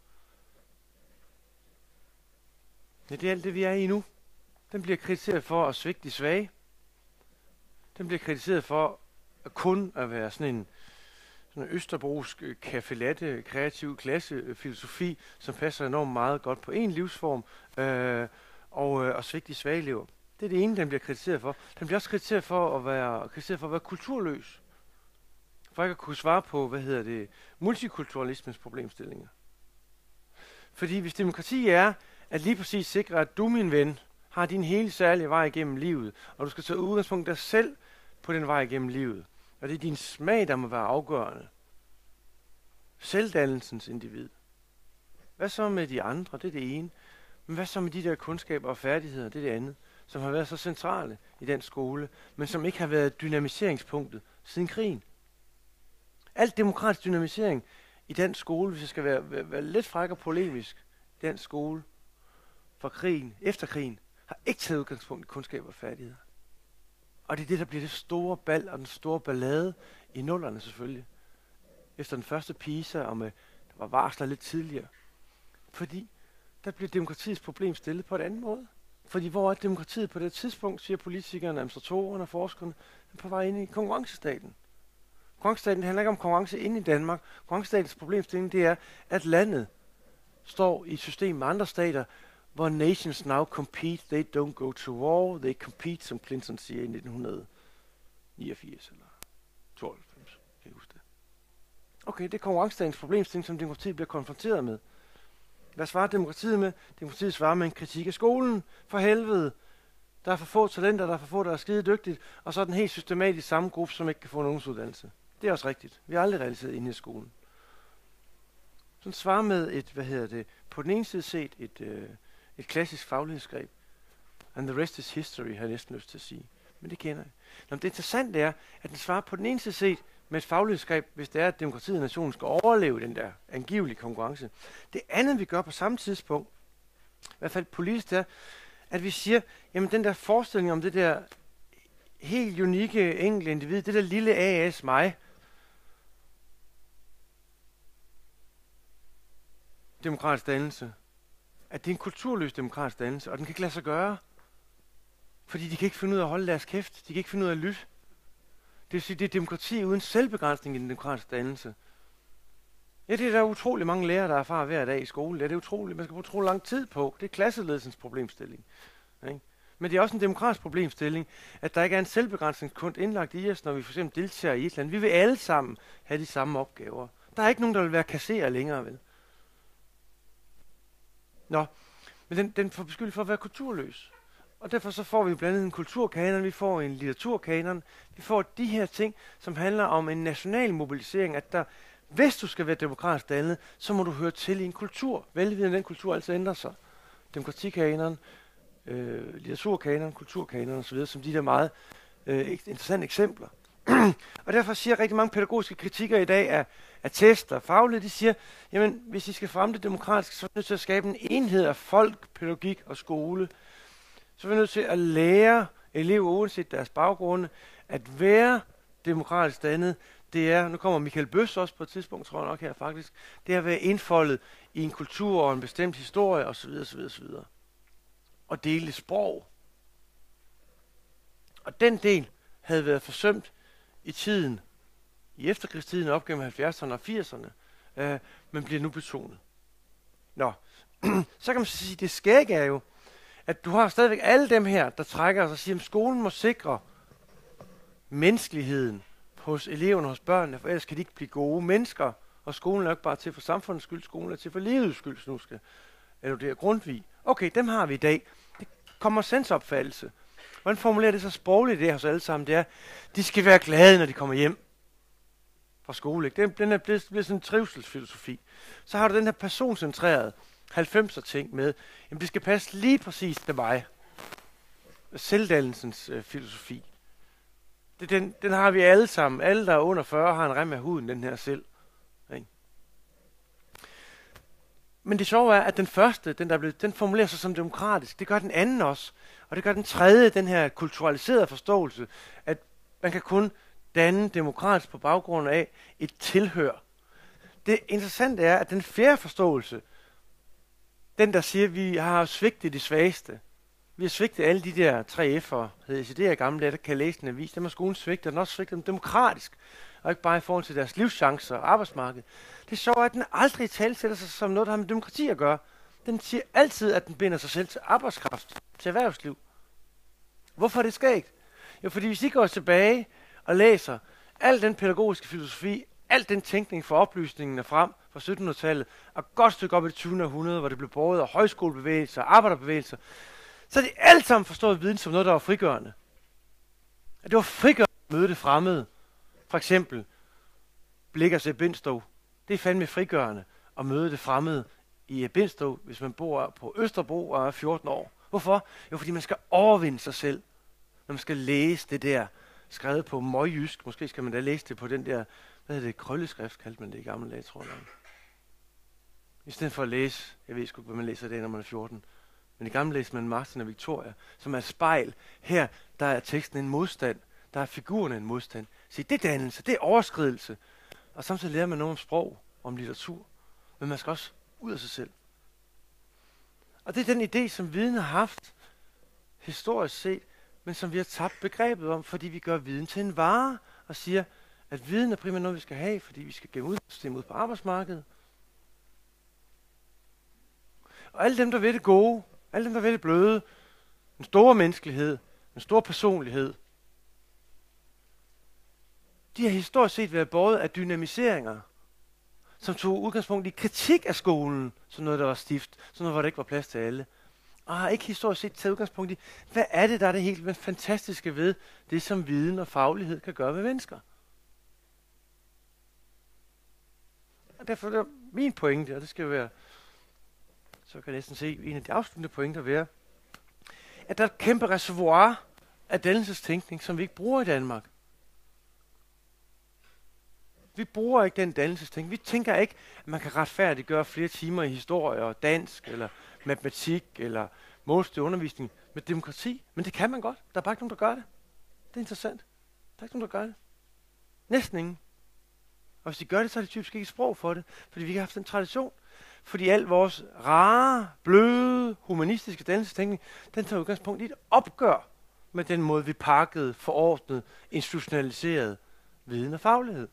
[SPEAKER 2] Ja, det er alt det, vi er i nu. Den bliver kritiseret for at svigte de svage. Den bliver kritiseret for kun at være sådan en østerbrosk café latte, kreativ klassefilosofi, som passer enormt meget godt på en livsform, og svigte de svage elever. Det er det ene, den bliver kritiseret for. Den bliver også kritiseret for at være kulturløs. For ikke at kunne svare på, multikulturalismens problemstillinger. Fordi hvis demokrati er at lige præcis sikre, at du, min ven, har din helt særlige vej igennem livet, og du skal tage udgangspunkt dig selv på den vej igennem livet, og det er din smag, der må være afgørende. Selvdannelsens individ. Hvad så med de andre? Det er det ene. Men hvad så med de der kundskaber og færdigheder? Det er det andet, som har været så centrale i den skole, men som ikke har været dynamiseringspunktet siden krigen. Alt demokratisk dynamisering i den skole, hvis jeg skal være lidt fræk og polemisk, den skole fra krigen, efter krigen, har ikke taget udgangspunkt i kundskaber og færdigheder. Og det er det, der bliver det store bal og den store ballade i nullerne selvfølgelig. Efter den første PISA, og der var varsler lidt tidligere. Fordi der bliver demokratiets problem stillet på en anden måde. Fordi hvor er demokratiet på det tidspunkt, siger politikerne, administratorerne og forskerne, på vej ind i konkurrencestaten. Konkurrencestaten handler ikke om konkurrence inde i Danmark. Konkurrencestatens problemstilling, det er, at landet står i et system med andre stater, hvor nations now compete, they don't go to war, they compete, som Clinton siger i 1989 eller 92, kan jeg huske det. Okay, det er konkurrencestatens problemstilling, som demokratiet bliver konfronteret med. Hvad svarer demokratiet med? Demokratiet svarer med en kritik af skolen. For helvede. Der er for få talenter, der er for få, der er skide dygtigt, og så er den helt systematisk samme gruppe, som ikke kan få en ungdomsuddannelse. Det er også rigtigt. Vi har aldrig realiseret inde i skolen. Sådan svarer med på den ene side set et klassisk faglighedsgreb. And the rest is history, har jeg næsten lyst til at sige. Men det kender jeg. Nå, det interessante er, at den svarer på den ene side set med et faglighedsgreb, hvis det er, at demokratiet og nationen skal overleve den der angivelige konkurrence. Det andet, vi gør på samme tidspunkt, i hvert fald politisk, er, at vi siger, jamen den der forestilling om det der helt unikke enkelte individ, det der lille AS mig, demokratisk dannelse, at det er en kulturløs demokratisk dannelse, og den kan ikke lade sig gøre, fordi de kan ikke finde ud af at holde deres kæft, de kan ikke finde ud af at lytte. Det vil sige, det er demokrati uden selvbegrænsning i den demokratiske dannelse. Ja, det er der utrolig mange lærere, der erfarer hver dag i skole. Ja, det er utroligt. Man skal bruge utrolig lang tid på. Det er klasseledelsens problemstilling. Ikke? Men det er også en demokratisk problemstilling, at der ikke er en selvbegrænsningskund indlagt i os, når vi for eksempel deltager i et eller andet. Vi vil alle sammen have de samme opgaver. Der er ikke nogen, der vil være kasserer længere, vel? Nå, men den får beskyldt for at være kulturløs. Og derfor så får vi blandt andet en kulturkanon, vi får en litteraturkanon, vi får de her ting, som handler om en national mobilisering, at der, hvis du skal være demokratisk dannet, så må du høre til i en kultur. Velvidende den kultur altså ændrer sig. Demokratikanon, litteraturkanon, kulturkanon osv., som de der meget interessante eksempler. Og derfor siger rigtig mange pædagogiske kritikker i dag af test og faglighed, de siger, jamen hvis I skal fremme det demokratiske, så er vi nødt til at skabe en enhed af folk, pædagogik og skole. Så er vi nødt til at lære elever, uanset deres baggrunde, at være demokratisk dannet. Det er, nu kommer Michael Bøs også på et tidspunkt, tror jeg nok her faktisk, det er at være indfoldet i en kultur og en bestemt historie osv. osv. Og dele sprog. Og den del havde været forsømt i tiden, i efterkrigstiden op gennem 70'erne og 80'erne, men bliver nu betonet. Nå, så kan man sige, det skægge er jo, at du har stadigvæk alle dem her, der trækker os og siger, at skolen må sikre menneskeligheden hos eleverne, hos børnene, for ellers kan de ikke blive gode mennesker. Og skolen er ikke bare til for samfundets skyld, skolen er til for livets skyld, nu skal alludere Grundtvig. Okay, dem har vi i dag. Det kommer sensopfattelse. Hvordan formulerer det så sprogligt det hos alle sammen? Det er, de skal være glade, når de kommer hjem fra skole. Ikke? Den er blevet sådan en trivselsfilosofi. Så har du den her personcentrerede 90'er ting med, jamen det skal passe lige præcis til mig. Selvdannelsens filosofi. Den har vi alle sammen. Alle, der er under 40, har en rem af huden, den her selv. Ikke? Men det sjove er, at den første, den formulerer sig som demokratisk. Det gør den anden også. Og det gør den tredje, den her kulturaliserede forståelse, at man kan kun danne demokratisk på baggrund af et tilhør. Det interessante er, at den fjerde forståelse, den der siger, at vi har svigtet de svageste. Vi har svigtet alle de der 3F'ere, hed ECD'er i gamle dage, der kan læse en avis. Dem har skolen svigtet, og den også svigtet dem demokratisk. Og ikke bare i forhold til deres livschancer og arbejdsmarked. Det er sjovt, at den aldrig talsætter sig som noget, der har med demokrati at gøre. Den siger altid, at den binder sig selv til arbejdskraft, til erhvervsliv. Hvorfor er det skægt? Jo, fordi hvis I går tilbage og læser al den pædagogiske filosofi, al den tænkning fra oplysningen og frem fra 1700-tallet, og godt stykke op i det 20. århundrede, hvor det blev båret af højskolebevægelser og arbejderbevægelser, så er de alle sammen forstået viden som noget, der var frigørende. At det var frigørende at møde det fremmede. For eksempel Blichers Bindsted. Det er fandme frigørende at møde det fremmede i Bindsted, hvis man bor på Østerbro og er 14 år. Hvorfor? Jo, fordi man skal overvinde sig selv, når man skal læse det der, skrevet på møgjysk. Måske skal man da læse det på den der, hvad hedder det, krølleskrift, kaldte man det i gamle dage, tror jeg. I stedet for at læse, jeg ved sgu ikke, hvad man læser i dag, når man er 14. Men i gamle læser man Martin og Victoria, som er et spejl. Her, der er teksten en modstand. Der er figurerne en modstand. Så det er dannelse, det er overskridelse. Og samtidig lærer man noget om sprog, om litteratur. Men man skal også ud af sig selv. Og det er den idé, som viden har haft, historisk set, men som vi har tabt begrebet om, fordi vi gør viden til en vare, og siger, at viden er primært noget, vi skal have, fordi vi skal gennem udsystemet ud på arbejdsmarkedet. Og alle dem, der ved det gode, alle dem, der ved det bløde, den store menneskelighed, den store personlighed, de har historisk set været båret af dynamiseringer, som tog udgangspunkt i kritik af skolen, som noget, der var stift, som noget, hvor der ikke var plads til alle. Og har ikke historisk set taget udgangspunkt i, hvad er det, der er det helt fantastiske ved det, som viden og faglighed kan gøre ved mennesker. Og derfor er min pointe, og det skal være, så kan jeg næsten se en af de afsluttende pointer være, at der er et kæmpe reservoir af dannelsestænkning, som vi ikke bruger i Danmark. Vi bruger ikke den dannelsestænkning. Vi tænker ikke, at man kan retfærdiggøre flere timer i historie og dansk, eller matematik, eller målstyret undervisning med demokrati. Men det kan man godt. Der er bare ikke nogen, der gør det. Det er interessant. Der er ikke nogen, der gør det. Næsten ingen. Og hvis de gør det, så er det typisk ikke sprog for det, fordi vi ikke har haft en tradition. Fordi al vores rare, bløde, humanistiske dannelsestænkning, den tager udgangspunkt i et opgør med den måde, vi pakkede, forordnede, institutionaliserede viden og faglighed.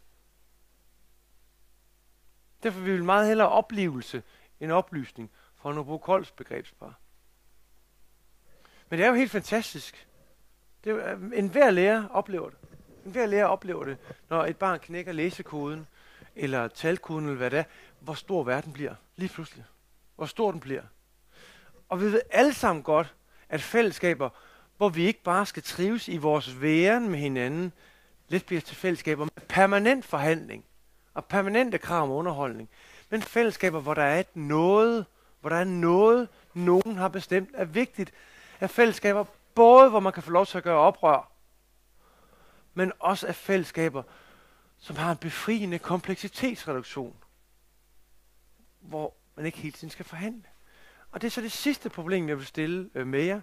[SPEAKER 2] Derfor vil vi meget hellere oplevelse end oplysning, for at bruge Kolds begrebspar. Men det er jo helt fantastisk. Det er jo, enhver lærer oplever det. Enhver lærer oplever det, når et barn knækker læsekoden, eller talkoden, eller hvad det er, hvor stor verden bliver, lige pludselig. Hvor stor den bliver. Og vi ved alle sammen godt, at fællesskaber, hvor vi ikke bare skal trives i vores væren med hinanden, lidt bliver til fællesskaber med permanent forhandling, og permanente krav om underholdning, men fællesskaber, hvor der er et noget, hvor der er noget, nogen har bestemt er vigtigt, er fællesskaber, både hvor man kan få lov til at gøre oprør, men også af fællesskaber, som har en befriende kompleksitetsreduktion, hvor man ikke hele tiden skal forhandle. Og det er så det sidste problem, jeg vil stille med jer,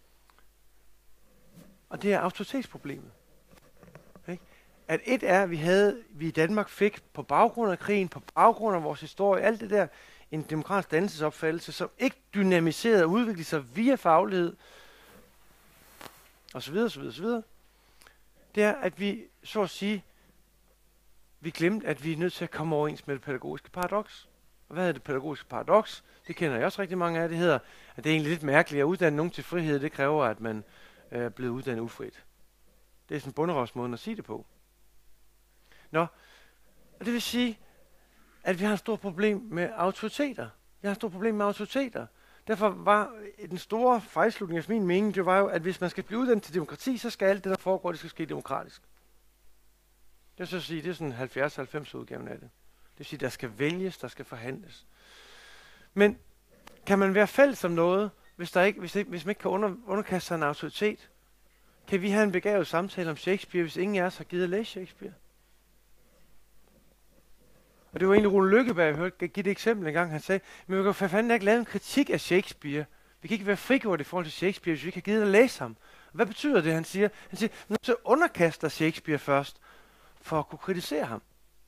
[SPEAKER 2] og det er autoritetsproblemet. At et er, at vi i Danmark fik på baggrund af krigen, på baggrund af vores historie, alt det der, en demokratisk dannelsesopfattelse, som ikke dynamiserede og udviklede sig via faglighed, osv., det er, at vi, så at sige, vi glemte, at vi er nødt til at komme overens med det pædagogiske paradoks. Og hvad er det pædagogiske paradoks? Det kender jeg også rigtig mange af. Det hedder, at det er egentlig lidt mærkeligt at uddanne nogen til frihed. Det kræver, at man er blevet uddannet ufrit. Det er sådan en bunderøvsmåde at sige det på. Nå, og det vil sige, at vi har et stort problem med autoriteter. Vi har et stort problem med autoriteter. Derfor var den store fejlslutning efter min mening, det var jo, at hvis man skal blive uddannet til demokrati, så skal alt det, der foregår, det skal ske demokratisk. Det vil så sige, det er sådan 70-90 udgaven af det. Det vil sige, der skal vælges, der skal forhandles. Men kan man være fælles om noget, hvis man ikke kan underkaste sig en autoritet? Kan vi have en begavet samtale om Shakespeare, hvis ingen af os har givet at læse Shakespeare? Og det var egentlig Rune Lykkeberg, jeg hørte give det eksempel en gang. Han sagde, men vi kan for fanden ikke lave en kritik af Shakespeare. Vi kan ikke være frigjort i forhold til Shakespeare, hvis vi ikke har givet at læse ham. Hvad betyder det, han siger? Han siger, nu så underkaster Shakespeare først, for at kunne kritisere ham.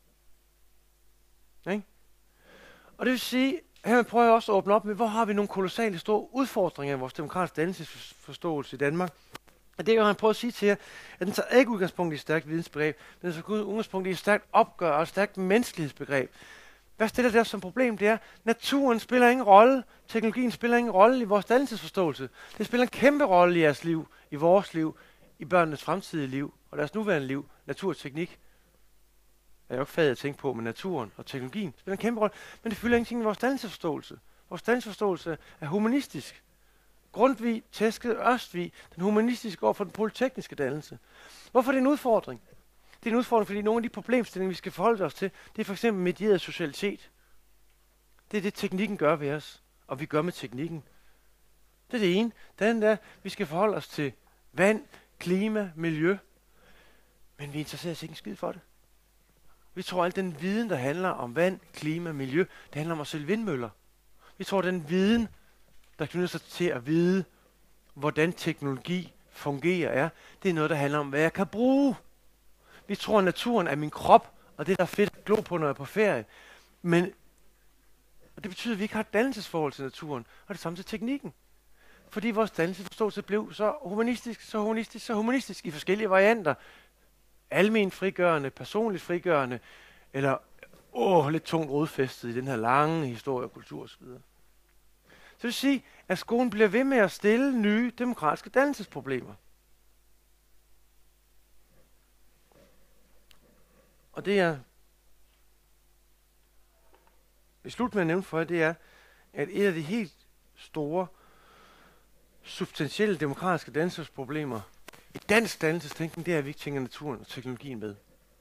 [SPEAKER 2] Ikke? Og det vil sige, her prøver jeg også at åbne op med, hvor har vi nogle kolossale store udfordringer i vores demokratiske dannelsesforståelse i Danmark. Og det er jo, han prøver at sige til jer, at den tager ikke udgangspunkt i et stærkt vidensbegreb, men den tager udgangspunkt i et stærkt opgør og et stærkt menneskelighedsbegreb. Hvad stiller det som problem? Det er, naturen spiller ingen rolle, teknologien spiller ingen rolle i vores dannelsesforståelse. Det spiller en kæmpe rolle i jeres liv, i vores liv, i børnenes fremtidige liv og deres nuværende liv. Natur og teknik er jo ikke faget at tænke på, men naturen og teknologien spiller en kæmpe rolle, men det fylder ingenting i vores dannelsesforståelse. Vores dannelsesforståelse er humanistisk. Grundtvig tæskede Østvig, den humanistiske over for den polytekniske dannelse. Hvorfor er det en udfordring? Det er en udfordring, fordi nogle af de problemstillinger, vi skal forholde os til, det er for eksempel medieret socialitet. Det er det, teknikken gør ved os, og vi gør med teknikken. Det er det ene. Det andet er, vi skal forholde os til vand, klima, miljø, men vi interesserer os ikke en skid for det. Vi tror, at al den viden, der handler om vand, klima, miljø, det handler om at sælge vindmøller. Vi tror, at den viden, der knytter sig til at vide, hvordan teknologi fungerer, det er noget, der handler om, hvad jeg kan bruge. Vi tror, at naturen er min krop, og det der er fedt at glo på, når jeg er på ferie. Men og det betyder, at vi ikke har et dannelsesforhold til naturen, og det samme til teknikken. Fordi vores dannelsesforståelse blev så humanistisk i forskellige varianter. Almen frigørende, personligt frigørende, eller lidt tungt rodfæstet i den her lange historie og kultur osv. Så det vil sige, at skolen bliver ved med at stille nye demokratiske dannelsesproblemer. Og det jeg vil slutte med at nævne for jer, det er, at et af de helt store, substantielle demokratiske dannelsesproblemer i dansk dannelsestænkning, det er, at vi ikke tænker naturen og teknologien med.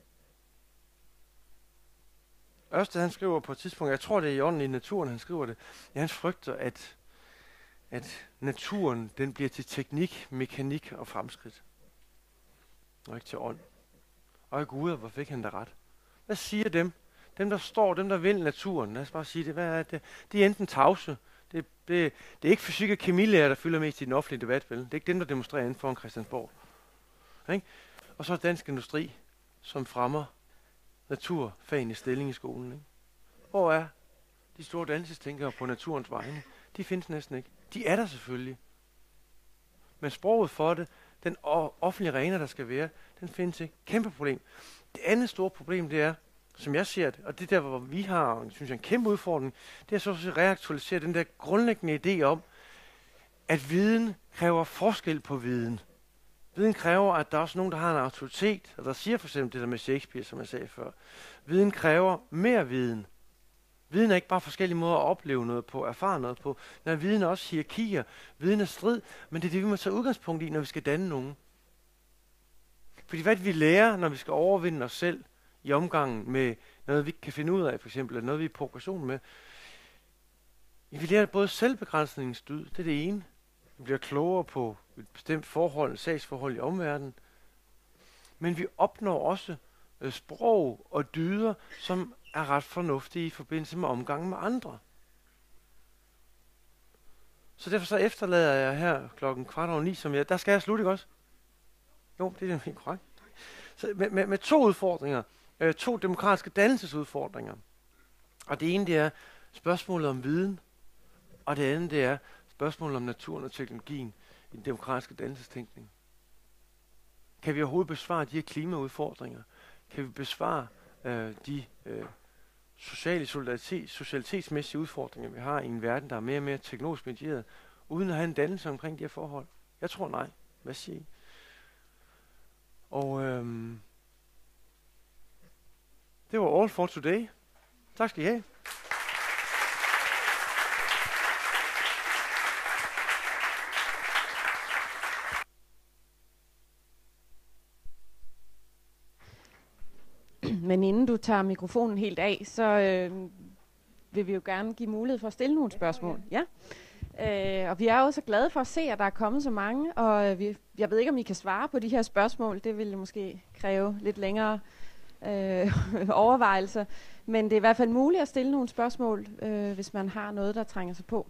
[SPEAKER 2] Ørsted, han skriver på et tidspunkt, jeg tror det er i ånden i naturen, han skriver det, han frygter, at naturen, den bliver til teknik, mekanik og fremskridt. Og ikke til ånd. Og Gud, hvor fik han da ret? Hvad siger dem? Dem, der vil naturen, lad os bare sige det, hvad er det? De er enten tavse. Det er ikke fysik- og kemilærer, der fylder mest i den offentlige debat, vel? Det er ikke dem, der demonstrerer inden foran Christiansborg. Ikke? Og så er Dansk Industri, som fremmer naturfagene i stilling i skolen. Ikke? Hvor er de store dannelsestænkere på naturens vegne? De findes næsten ikke. De er der selvfølgelig. Men sproget for det, den offentlige arena, der skal være, den findes ikke. Kæmpe problem. Det andet store problem, det er, som jeg ser det, og det der, hvor vi har, synes jeg, en kæmpe udfordring, det er så at reaktualisere den der grundlæggende idé om, at viden kræver forskel på viden. Viden kræver, at der er også nogen, der har en autoritet, og der siger for eksempel det der med Shakespeare, som jeg sagde før. Viden kræver mere viden. Viden er ikke bare forskellige måder at opleve noget på, erfare noget på. Nej, viden er også hierarkier, viden er strid, men det er det, vi må tage udgangspunkt i, når vi skal danne nogen. Fordi hvad vi lærer, når vi skal overvinde os selv i omgangen med noget, vi ikke kan finde ud af, for eksempel, eller noget, vi er i progression med. Vi lærer både selvbegrænsningens dyd, det er det ene. Vi bliver klogere på et bestemt forhold, sagsforhold i omverdenen. Men vi opnår også sprog og dyder, som er ret fornuftige i forbindelse med omgangen med andre. Så derfor så efterlader jeg her 8:15, som der skal jeg slutte, ikke også? Jo, det er helt korrekt. Så med to udfordringer, to demokratiske dannelsesudfordringer. Og det ene, det er spørgsmålet om viden, og det andet, det er spørgsmålet om naturen og teknologien i den demokratiske dannelsestænkning. Kan vi overhovedet besvare de her klimaudfordringer? Kan vi besvare de sociale socialitetsmæssige udfordringer, vi har i en verden, der er mere og mere teknologisk medieret, uden at have en dannelse omkring de her forhold? Jeg tror nej. Hvad siger I? Og det var all for today. Tak skal I have.
[SPEAKER 1] Men inden du tager mikrofonen helt af, så vil vi jo gerne give mulighed for at stille nogle spørgsmål. Ja. Og vi er jo så glade for at se, at der er kommet så mange, og jeg ved ikke, om I kan svare på de her spørgsmål. Det vil måske kræve lidt længere overvejelser. Men det er i hvert fald muligt at stille nogle spørgsmål, hvis man har noget, der trænger sig på.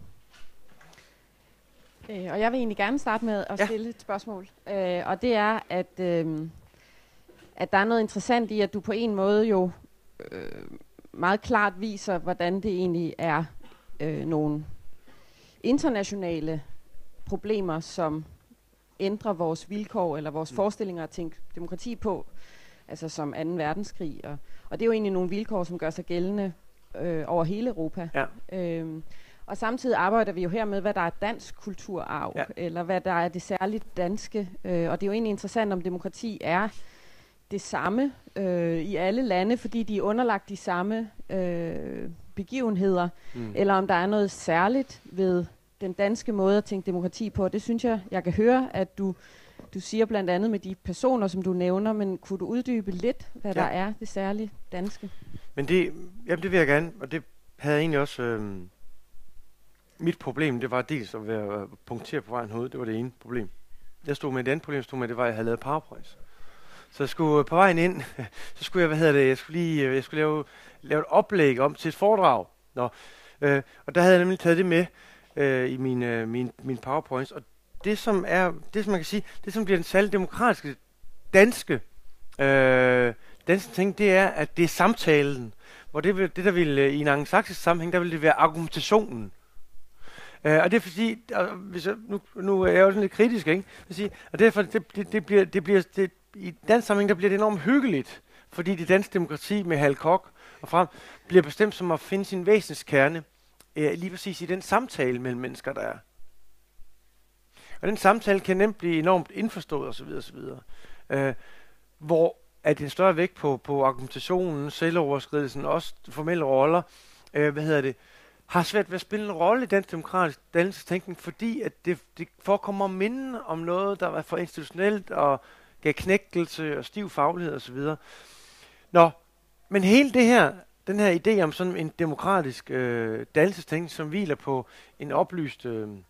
[SPEAKER 1] Og jeg vil egentlig gerne starte med at stille et spørgsmål. Og det er, at der er noget interessant i, at du på en måde jo meget klart viser, hvordan det egentlig er nogle internationale problemer, som ændrer vores vilkår eller vores forestillinger at tænke demokrati på, altså som 2. verdenskrig. Og det er jo egentlig nogle vilkår, som gør sig gældende over hele Europa. Ja. Og samtidig arbejder vi jo her med, hvad der er dansk kulturarv, eller hvad der er det særligt danske. Og det er jo egentlig interessant, om demokrati er det samme i alle lande, fordi de er underlagt de samme begivenheder, eller om der er noget særligt ved den danske måde at tænke demokrati på. Det synes jeg kan høre, at du siger blandt andet med de personer, som du nævner, men kunne du uddybe lidt, hvad der er det særligt danske? Men
[SPEAKER 2] det vil jeg gerne, og det havde jeg egentlig også... Mit problem, det var dels at være punkteret på vejen hoved. Det var det ene problem. Jeg stod med et andet problem, det var, at jeg havde lavet PowerPoint. Så jeg skulle på vejen ind, så skulle jeg, jeg skulle lave et oplæg om til et foredrag. Og der havde jeg nemlig taget det med i min PowerPoints. Og det som man kan sige, det som bliver den særligt demokratiske danske ting, det er, at det er samtalen. Hvor det der ville i en angelsaksisk sammenhæng, der ville det være argumentationen. Og det er fordi, nu er jeg jo sådan lidt kritisk, ikke? Og derfor det bliver i dansk sammenhæng, der bliver det enormt hyggeligt, fordi det danske demokrati med Hal Koch og frem bliver bestemt som at finde sin væsenskerne lige præcis i den samtale mellem mennesker, der er. Og den samtale kan nemt blive enormt indforstået osv. Hvor at en større vægt på argumentationen, selvoverskridelsen, også formelle roller, har svært ved at spille en rolle i dansk demokratisk dannelsestænkning, fordi at det forekommer minde om noget, der var for institutionelt og gav knægtelse og stiv faglighed osv. Men hele den her idé om sådan en demokratisk dannelsestænkning, som hviler på en oplyst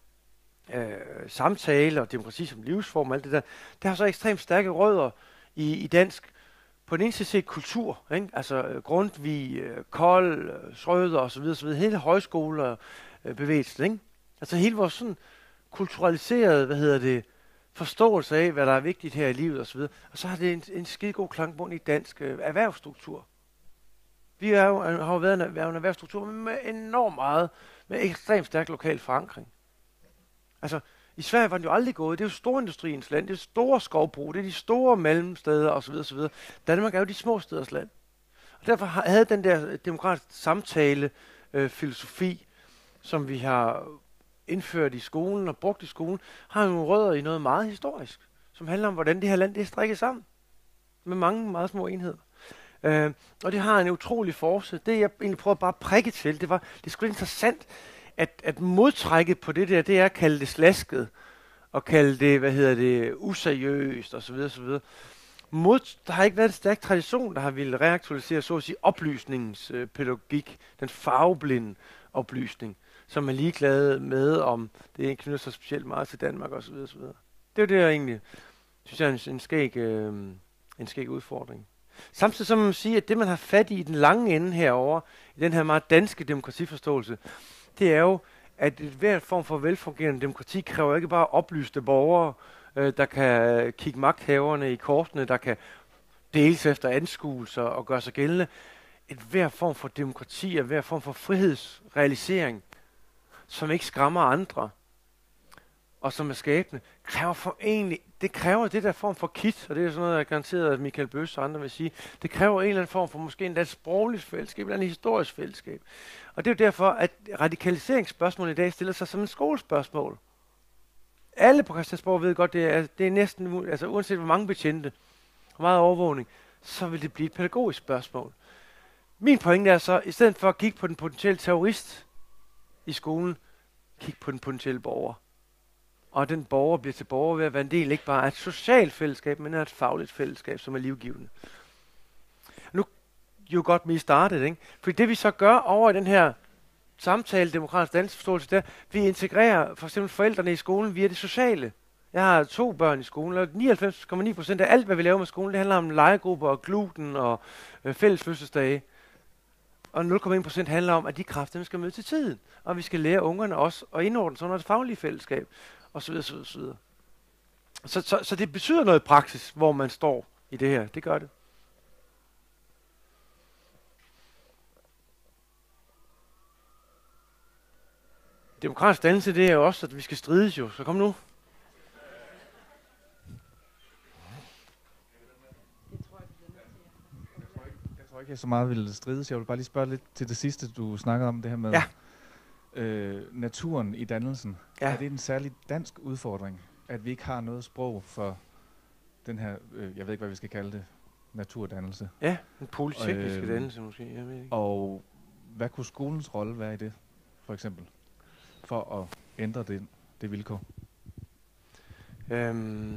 [SPEAKER 2] samtale og demokrati som livsform og alt det der, det har så ekstremt stærke rødder i dansk. På den ene side set kultur, ikke? Altså Grundtvig, Kold, Schrøder og så videre, hele højskolebevægelsen, ikke? Altså hele vores sådan kulturaliserede, forståelse af, hvad der er vigtigt her i livet og så videre. Og så har det en skide god klangbund i dansk erhvervsstruktur. Vi har jo været en erhvervsstruktur med enormt meget, med ekstremt stærk lokal forankring. Altså, i Sverige var det jo aldrig gået. Det er jo storindustriens land, det er store skovbrug, det er de store mellemsteder osv. Danmark er jo de små steders land. Og derfor havde den der demokratiske samtale, filosofi, som vi har indført i skolen og brugt i skolen, har jo nogle rødder i noget meget historisk, som handler om, hvordan det her land det er strikket sammen. Med mange meget små enheder. Og det har en utrolig force. Det jeg egentlig prøver bare at prikke til, det er sgu interessant, at modtrækket på det det er at kalde det slasket, og kalde det, useriøst, osv. Der har ikke været en stærk tradition, der har ville reaktualisere, så at sige, oplysningens pædagogik, den farveblinde oplysning, som man ligeglad med, om det knytter sig specielt meget til Danmark, osv. Det er jo det, jeg egentlig synes jeg er en skæg udfordring. Samtidig som man siger, at det, man har fat i den lange ende herover, i den her meget danske demokratiforståelse, det er jo, at et hvert form for velfungerende demokrati kræver ikke bare oplyste borgere, der kan kigge magthaverne i kortene, der kan deles efter anskuelser og gøre sig gældende. Et hver form for demokrati og hver form for frihedsrealisering, som ikke skræmmer andre, og som er skabende, kræver det der form for kit, og det er sådan noget, jeg garanteret, at Michael Bøs og andre vil sige, det kræver en eller anden form for måske endda et sprogligt fællesskab, eller en historisk fællesskab. Og det er jo derfor, at radikaliseringsspørgsmålet i dag stiller sig som et skolespørgsmål. Alle på Christiansborg ved godt, det er næsten, altså uanset hvor mange betjente, og meget overvågning, så vil det blive et pædagogisk spørgsmål. Min pointe er så, i stedet for at kigge på den potentielle terrorist i skolen, kig på den potentielle borger. Og den borger bliver til borger ved at være en del ikke bare af et socialt fællesskab, men af et fagligt fællesskab, som er livgivende. Nu you got me started, ikke? Fordi det vi så gør over i den her samtale, demokratisk dannelsesforståelse, der vi integrerer for eksempel forældrene i skolen via det sociale. Jeg har 2 børn i skolen, og 99,9% af alt, hvad vi laver med skolen, det handler om legegrupper og gluten og fælles fødselsdage. Og 0,1% handler om, at de kræfter skal møde til tiden. Og vi skal lære ungerne også at indordne sig under et fagligt fællesskab, osv. osv. Så det betyder noget i praksis, hvor man står i det her. Det gør det. Demokratisk dannelse, det er jo også, at vi skal strides jo. Så kom nu.
[SPEAKER 3] Jeg tror ikke, jeg så meget ville strides. Jeg vil bare lige spørge lidt til det sidste, du snakkede om, det her med naturen i dannelsen. Ja. Er det en særlig dansk udfordring, at vi ikke har noget sprog for den her, jeg ved ikke, hvad vi skal kalde det, naturdannelse?
[SPEAKER 2] Ja, en polytekniske dannelse måske. Jeg ved ikke.
[SPEAKER 3] Og hvad kunne skolens rolle være i det, for eksempel, for at ændre det vilkår?
[SPEAKER 2] Er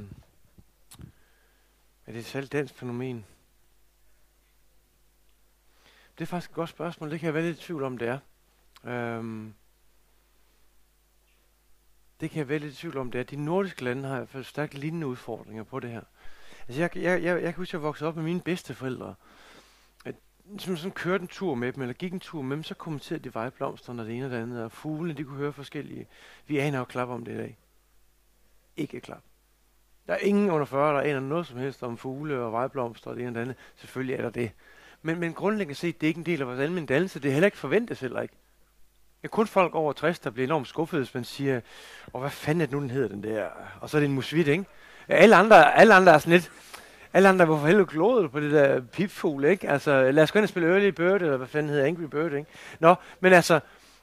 [SPEAKER 2] det et særligt dansk fænomen? Det er faktisk et godt spørgsmål. Det kan jeg være lidt i tvivl om, det er. Det kan jeg være lidt i tvivl om, det er. De nordiske lande har i hvert fald stærkt lignende udfordringer på det her. Altså jeg kan huske, at jeg voksede op med mine bedsteforældre. Sådan kørte en tur med dem, eller gik en tur med dem, så kommenterede de vejblomsterne og det ene og det andet, og fuglene, de kunne høre forskellige. Vi aner jo klap om det i dag. Ikke et klap. Der er ingen under 40, der aner noget som helst om fugle og vejblomster og det ene og det andet. Selvfølgelig er der det. Men grundlæggende set, det er ikke en del af vores almindelige dannelse. Det er heller ikke forventes heller ikke. Det er kun folk over 60, der bliver enormt skuffet, hvis man siger, hvad fanden er det nu, den hedder, den der? Og så er det en musvit, ikke? Alle andre er sådan lidt, alle andre, hvorfor helvede glodede på det der pipfugl, ikke? Altså, lad os gå ind og spille Early Bird, eller hvad fanden hedder Angry Bird, ikke? Nå, men altså,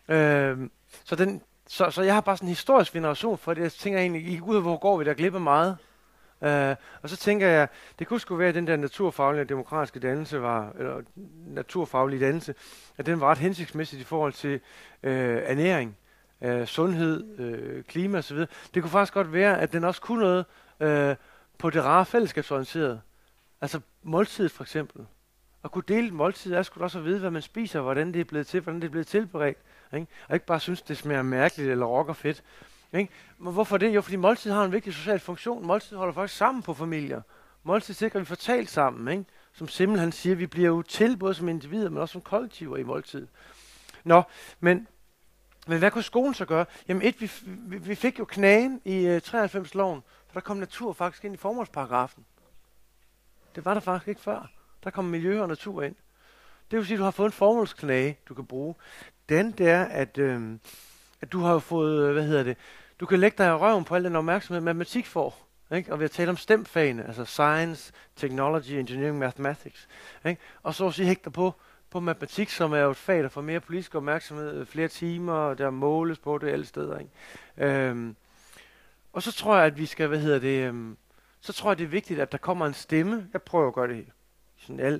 [SPEAKER 2] så jeg har bare sådan en historisk veneration for det. Jeg tænker egentlig, ud af hvor går vi der glip af meget. Og så tænker jeg, det kunne sgu være, at den der naturfaglige og demokratiske dannelse eller naturfaglige dannelse, at den var ret hensigtsmæssigt i forhold til ernæring, sundhed, klima osv. Det kunne faktisk godt være, at den også kunne noget på det rare fællesskabsorienterede. Altså måltidet for eksempel. At kunne dele et måltid, er sgu også at vide, hvad man spiser, hvordan det er blevet til, hvordan det er blevet tilberedt. Ikke? Og ikke bare synes, det smager mærkeligt eller rockerfedt. Ikke? Men hvorfor det? Jo, fordi måltid har en vigtig social funktion. Måltid holder faktisk sammen på familier. Måltid sikrer, at vi får talt sammen. Ikke? Som Simmel han siger, vi bliver jo til både som individer, men også som kollektiver i måltid. Nå, men hvad kunne skolen så gøre? Jamen vi fik jo knagen i 93-loven, for der kom natur faktisk ind i formålsparagrafen. Det var der faktisk ikke før. Der kom miljø og natur ind. Det vil sige, at du har fået en formålsknage, du kan bruge. Den der, at du har fået, du kan lægge dig i røven på al den opmærksomhed, matematik får. Ikke? Og vi har talt om STEM-fagene, altså Science, Technology, Engineering, Mathematics. Ikke? Og så også hægter på matematik, som er jo et fag, der får mere politisk opmærksomhed, flere timer, der måles på det alle steder. Ikke? Og så tror jeg, at vi skal, så tror jeg, det er vigtigt, at der kommer en stemme. Jeg prøver at gøre det sådan alt.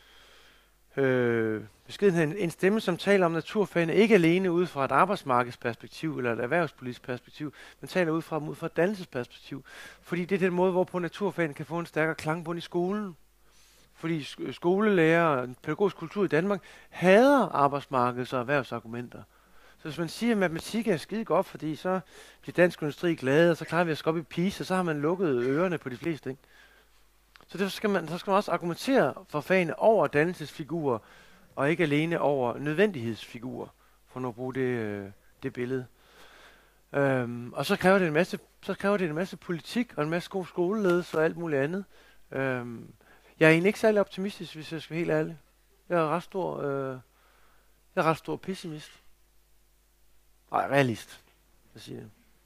[SPEAKER 2] Beskedenhed, en stemme, som taler om naturfagene, ikke alene ud fra et arbejdsmarkedsperspektiv eller et erhvervspolitisk perspektiv, men taler ud fra et dannelsesperspektiv. Fordi det er den måde, hvorpå naturfagene kan få en stærkere klangbund i skolen. Fordi skolelærer og pædagogisk kultur i Danmark hader arbejdsmarkeds- og erhvervsargumenter. Så hvis man siger, at matematik er skide godt, fordi så bliver dansk industri glade, og så klarer vi at skubbe i PISA, så har man lukket ørerne på de fleste, ikke? Så derfor skal man også argumentere for fagene over dannelsesfigurer, og ikke alene over nødvendighedsfigurer, for nu at bruge det billede. Og så kræver det en masse politik, og en masse god skoleledelse og alt muligt andet. Jeg er egentlig ikke særlig optimistisk, hvis jeg skal være helt ærlig. Jeg er ret stor pessimist. Nej, realist. Jeg siger det.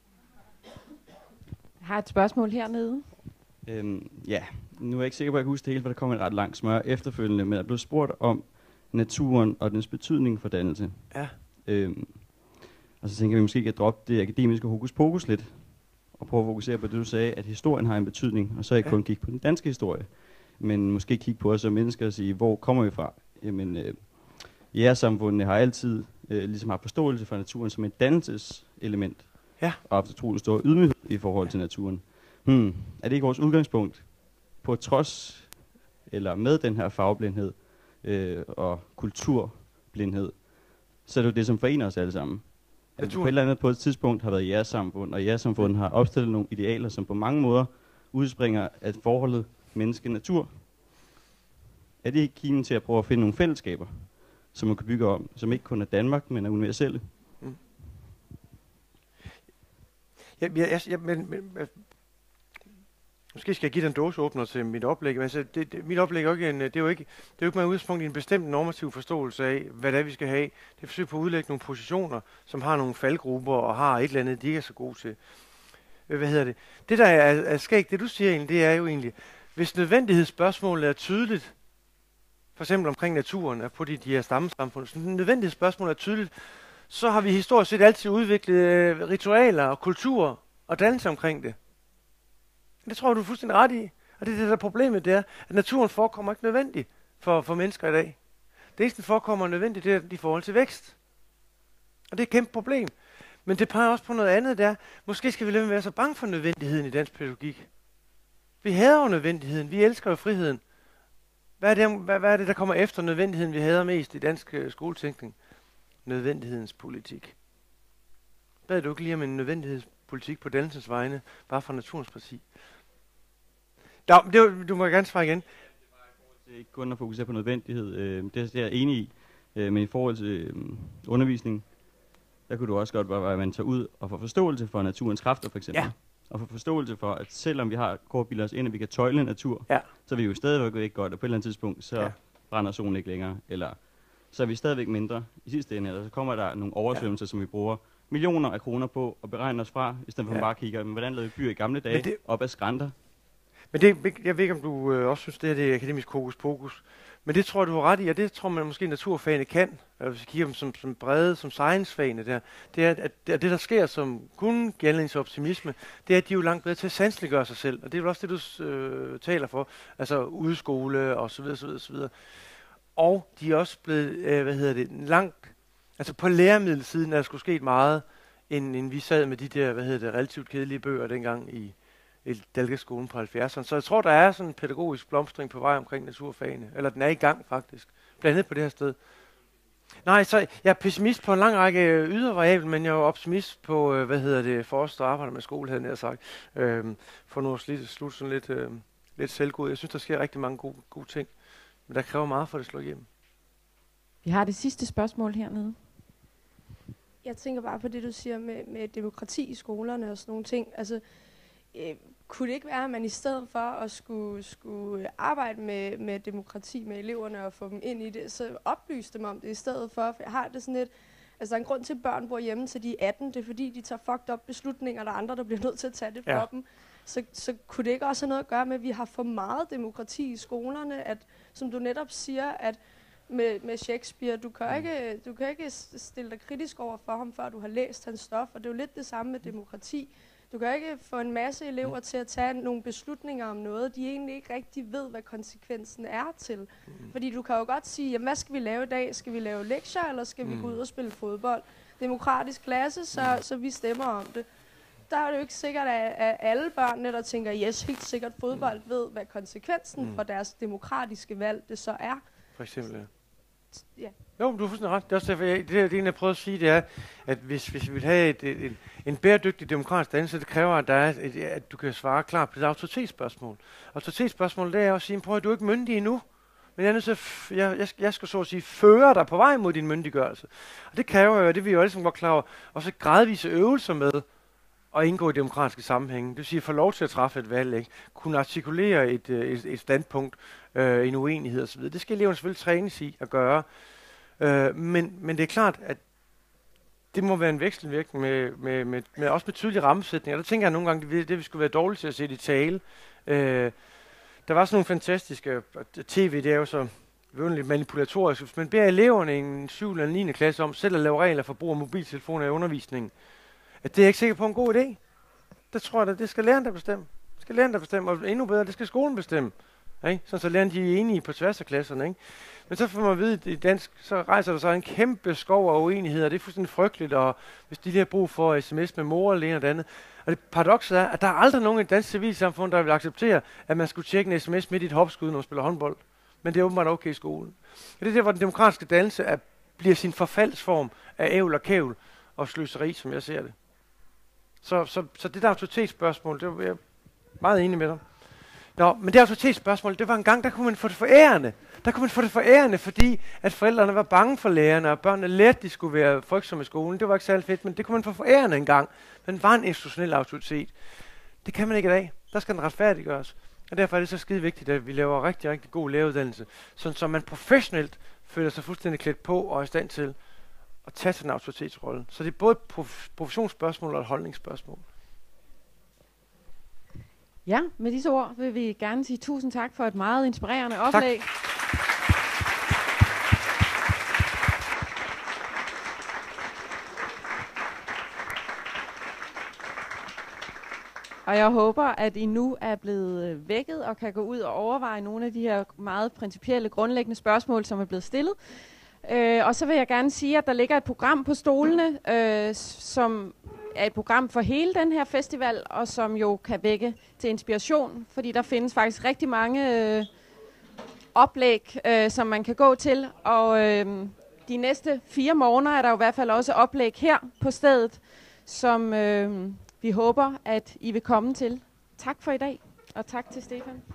[SPEAKER 1] Jeg har et spørgsmål hernede.
[SPEAKER 4] Ja, nu er jeg ikke sikker på, at jeg kan huske det hele, for der kom en ret lang smør efterfølgende, men jeg blev spurgt om naturen og dens betydning for dannelse.
[SPEAKER 2] Ja.
[SPEAKER 4] Og så tænker jeg, at vi måske kan droppe det akademiske hokus pokus lidt, og prøve at fokusere på det, du sagde, at historien har en betydning, og så ikke kun kigge på den danske historie, men måske kigge på os som mennesker og sige, hvor kommer vi fra? Jamen, jægersamfundene har altid ligesom haft forståelse for naturen som et dannelseselement, og haft utrolig stor ydmyghed i forhold til naturen. Er det ikke vores udgangspunkt, på trods eller med den her farveblindhed og kulturblindhed, så er det jo det, som forener os alle sammen. at på et eller andet på et tidspunkt har været jeres samfund, og jeres samfund har opstillet nogle idealer, som på mange måder udspringer af forholdet menneske-natur. Er det ikke kimen til at prøve at finde nogle fællesskaber, som man kan bygge om, som ikke kun er Danmark, men er universelle?
[SPEAKER 2] Måske skal jeg give den dåseåbner til mit oplæg, men altså, mit oplæg er jo ikke med udgangspunkt i en bestemt normativ forståelse af, hvad det er, vi skal have. Det er forsøg på at udlægge nogle positioner, som har nogle faldgrupper og har et eller andet, de ikke er så gode til. Det der er skægt, det du siger egentlig, det er jo egentlig, hvis nødvendighedsspørgsmålet er tydeligt, for eksempel omkring naturen, på de her stammesamfund, så nødvendighedsspørgsmålet er tydeligt, så har vi historisk set altid udviklet ritualer og kultur og dannelse omkring det. Det tror jeg, du er fuldstændig ret i. Og det der problemet, det er, at naturen forekommer ikke nødvendig for mennesker i dag. Det eneste, der forekommer nødvendigt, det er i forhold til vækst. Og det er et kæmpe problem. Men det peger også på noget andet, der. Måske skal vi lade være så bange for nødvendigheden i dansk pædagogik. Vi hader jo nødvendigheden. Vi elsker jo friheden. Hvad er det, der kommer efter nødvendigheden, vi hader mest i dansk skoletænkning? Nødvendighedens politik. Bad du ikke lige om en nødvendighedspolitik på dannelsens vegne, bare fra Naturens Parti? Du må gerne svare igen.
[SPEAKER 4] Det er ikke kun at fokusere på nødvendighed. Det er jeg enig i. Men i forhold til undervisning, der kunne du også godt være, at man tager ud og får forståelse for naturens kræfter, for eksempel.
[SPEAKER 2] Ja.
[SPEAKER 4] Og får forståelse for, at selvom vi har kortbilder os ind, at vi kan tøjle natur, så er vi jo stadigvæk ikke godt, og på et eller andet tidspunkt, så brænder solen ikke længere, eller så er vi stadigvæk mindre i sidste ende, eller så kommer der nogle oversvømmelser, som vi bruger millioner af kroner på at beregne os fra, i stedet for at bare kigger, men hvordan lavede vi byer i gamle dage op ad skrænter? Men
[SPEAKER 2] jeg ved ikke, om du også synes, det er akademisk hokus pokus. Men det tror jeg, du har ret i, og det tror man måske naturfagene kan. Hvis vi kigger dem som brede, som sciencefagene der. Det er, at det, der sker, som kun gældende optimisme, det er, at de er jo langt bedre til at sanseliggøre sig selv. Og det er jo også det, du taler for. Altså udskole og så videre, så videre, så videre. Og de er også blevet, langt... Altså på læremiddelsiden er der skulle sket meget, end vi sad med de der, relativt kedelige bøger dengang i Dalgaskolen på 70'erne. Så jeg tror, der er sådan en pædagogisk blomstring på vej omkring naturfagene. Eller den er i gang faktisk. Blandt andet på det her sted. Nej, så jeg er pessimist på en lang række ydre variabler, men jeg er optimist på, forrest og arbejder med skole, havde jeg sagt. For nu at slutte sådan lidt selvgod. Jeg synes, der sker rigtig mange gode ting. Men der kræver meget for, at det slår igennem.
[SPEAKER 1] Vi har det sidste spørgsmål hernede.
[SPEAKER 5] Jeg tænker bare på det, du siger med demokrati i skolerne og sådan nogle ting. Altså, kunne det ikke være, at man i stedet for at skulle arbejde med demokrati med eleverne og få dem ind i det, så oplyse dem om det i stedet for jeg har det sådan lidt, altså der er en grund til, at børn bor hjemme til de er 18, det er fordi, de tager fucked up beslutninger, der er andre, der bliver nødt til at tage det for dem. Så kunne det ikke også have noget at gøre med, at vi har for meget demokrati i skolerne, at, som du netop siger, at med Shakespeare, du kan ikke stille dig kritisk over for ham, før du har læst hans stof, og det er jo lidt det samme med demokrati. Du kan ikke få en masse elever til at tage nogle beslutninger om noget, de egentlig ikke rigtig ved, hvad konsekvensen er til. Fordi du kan jo godt sige, jamen, hvad skal vi lave i dag? Skal vi lave lektier, eller skal vi gå ud og spille fodbold? Demokratisk klasse, så vi stemmer om det. Der er det jo ikke sikkert, at alle børnene, der tænker, yes, helt sikkert fodbold, ved, hvad konsekvensen for deres demokratiske valg det så er. For eksempel,
[SPEAKER 2] ja. Jo, du har fuldstændig ret. Det er også derfor, det jeg prøver at sige, det er, at hvis vi vil have en bæredygtig demokratisk dannelse, det kræver, at, at du kan svare klart på det autoritetsspørgsmål. Autoritetsspørgsmål, det er at sige, prøv at du er ikke myndig endnu, men jeg er nødt til jeg skal så at sige føre dig på vej mod din myndiggørelse. Og det kræver jo, det vi jo alle sammen godt klar over, også gradvise øvelser med at indgå i demokratiske sammenhænge. Det vil sige, at få lov til at træffe et valg, ikke? Kunne artikulere et standpunkt, en uenighed osv. Det skal eleverne selvfølgelig trænes i at gøre. Men det er klart, at det må være en vekselvirkning med også med tydelige rammesætninger. Der tænker jeg nogle gange, det vi skulle være dårligt til at sætte i tale. Der var sådan nogle fantastiske tv, det er jo så vidunderligt manipulatorisk. Hvis man beder eleverne i en 7. eller 9. klasse om selv at lave regler for brug af mobiltelefoner i undervisningen, at det er jeg ikke sikker på en god idé. Der tror jeg, at det skal læreren der bestemme. Og endnu bedre, det skal skolen bestemme. Ikke? Sådan så lærerne de er enige på tværs af klasserne. Ikke? Men så får man at vide, at i dansk, så rejser der sig en kæmpe skov af uenigheder. Det er fuldstændig frygteligt, og hvis de lige har brug for sms med mor eller en eller andet. Og det paradokset er, at der er aldrig nogen i et dansk civilsamfund, der vil acceptere, at man skulle tjekke en sms midt i et hopskud, når man spiller håndbold. Men det er åbenbart okay i skolen. Og det er der, hvor den demokratiske dannelse bliver sin forfaldsform af ævl og kævl. og sløseri, som jeg ser det. Så det der autoritetsspørgsmål, det var jeg meget enig med dig. Nå, men det autoritetsspørgsmål, det var en gang, der kunne man få det forærende. Der kunne man få det forærende, fordi at forældrene var bange for lærerne, og børnene lærte, at de skulle være frygtsomme i skolen. Det var ikke særlig fedt, men det kunne man få forærende en gang. Men var en institutionel autoritet. Det kan man ikke i dag. Der skal den retfærdiggøres. Og derfor er det så skide vigtigt, at vi laver rigtig, rigtig god læreruddannelse, så man professionelt føler sig fuldstændig klædt på og er i stand til at tage sådan en autoritetsrolle. Så det er både et professionsspørgsmål og et holdningsspørgsmål.
[SPEAKER 1] Ja, med disse ord vil vi gerne sige tusind tak for et meget inspirerende oplæg. Tak. Og jeg håber, at I nu er blevet vækket og kan gå ud og overveje nogle af de her meget principielle, grundlæggende spørgsmål, som er blevet stillet. Og så vil jeg gerne sige, at der ligger et program på stolene, som er et program for hele den her festival, og som jo kan vække til inspiration, fordi der findes faktisk rigtig mange oplæg, som man kan gå til. Og de næste 4 morgener er der jo i hvert fald også oplæg her på stedet, som vi håber, at I vil komme til. Tak for i dag, og tak til Stefan.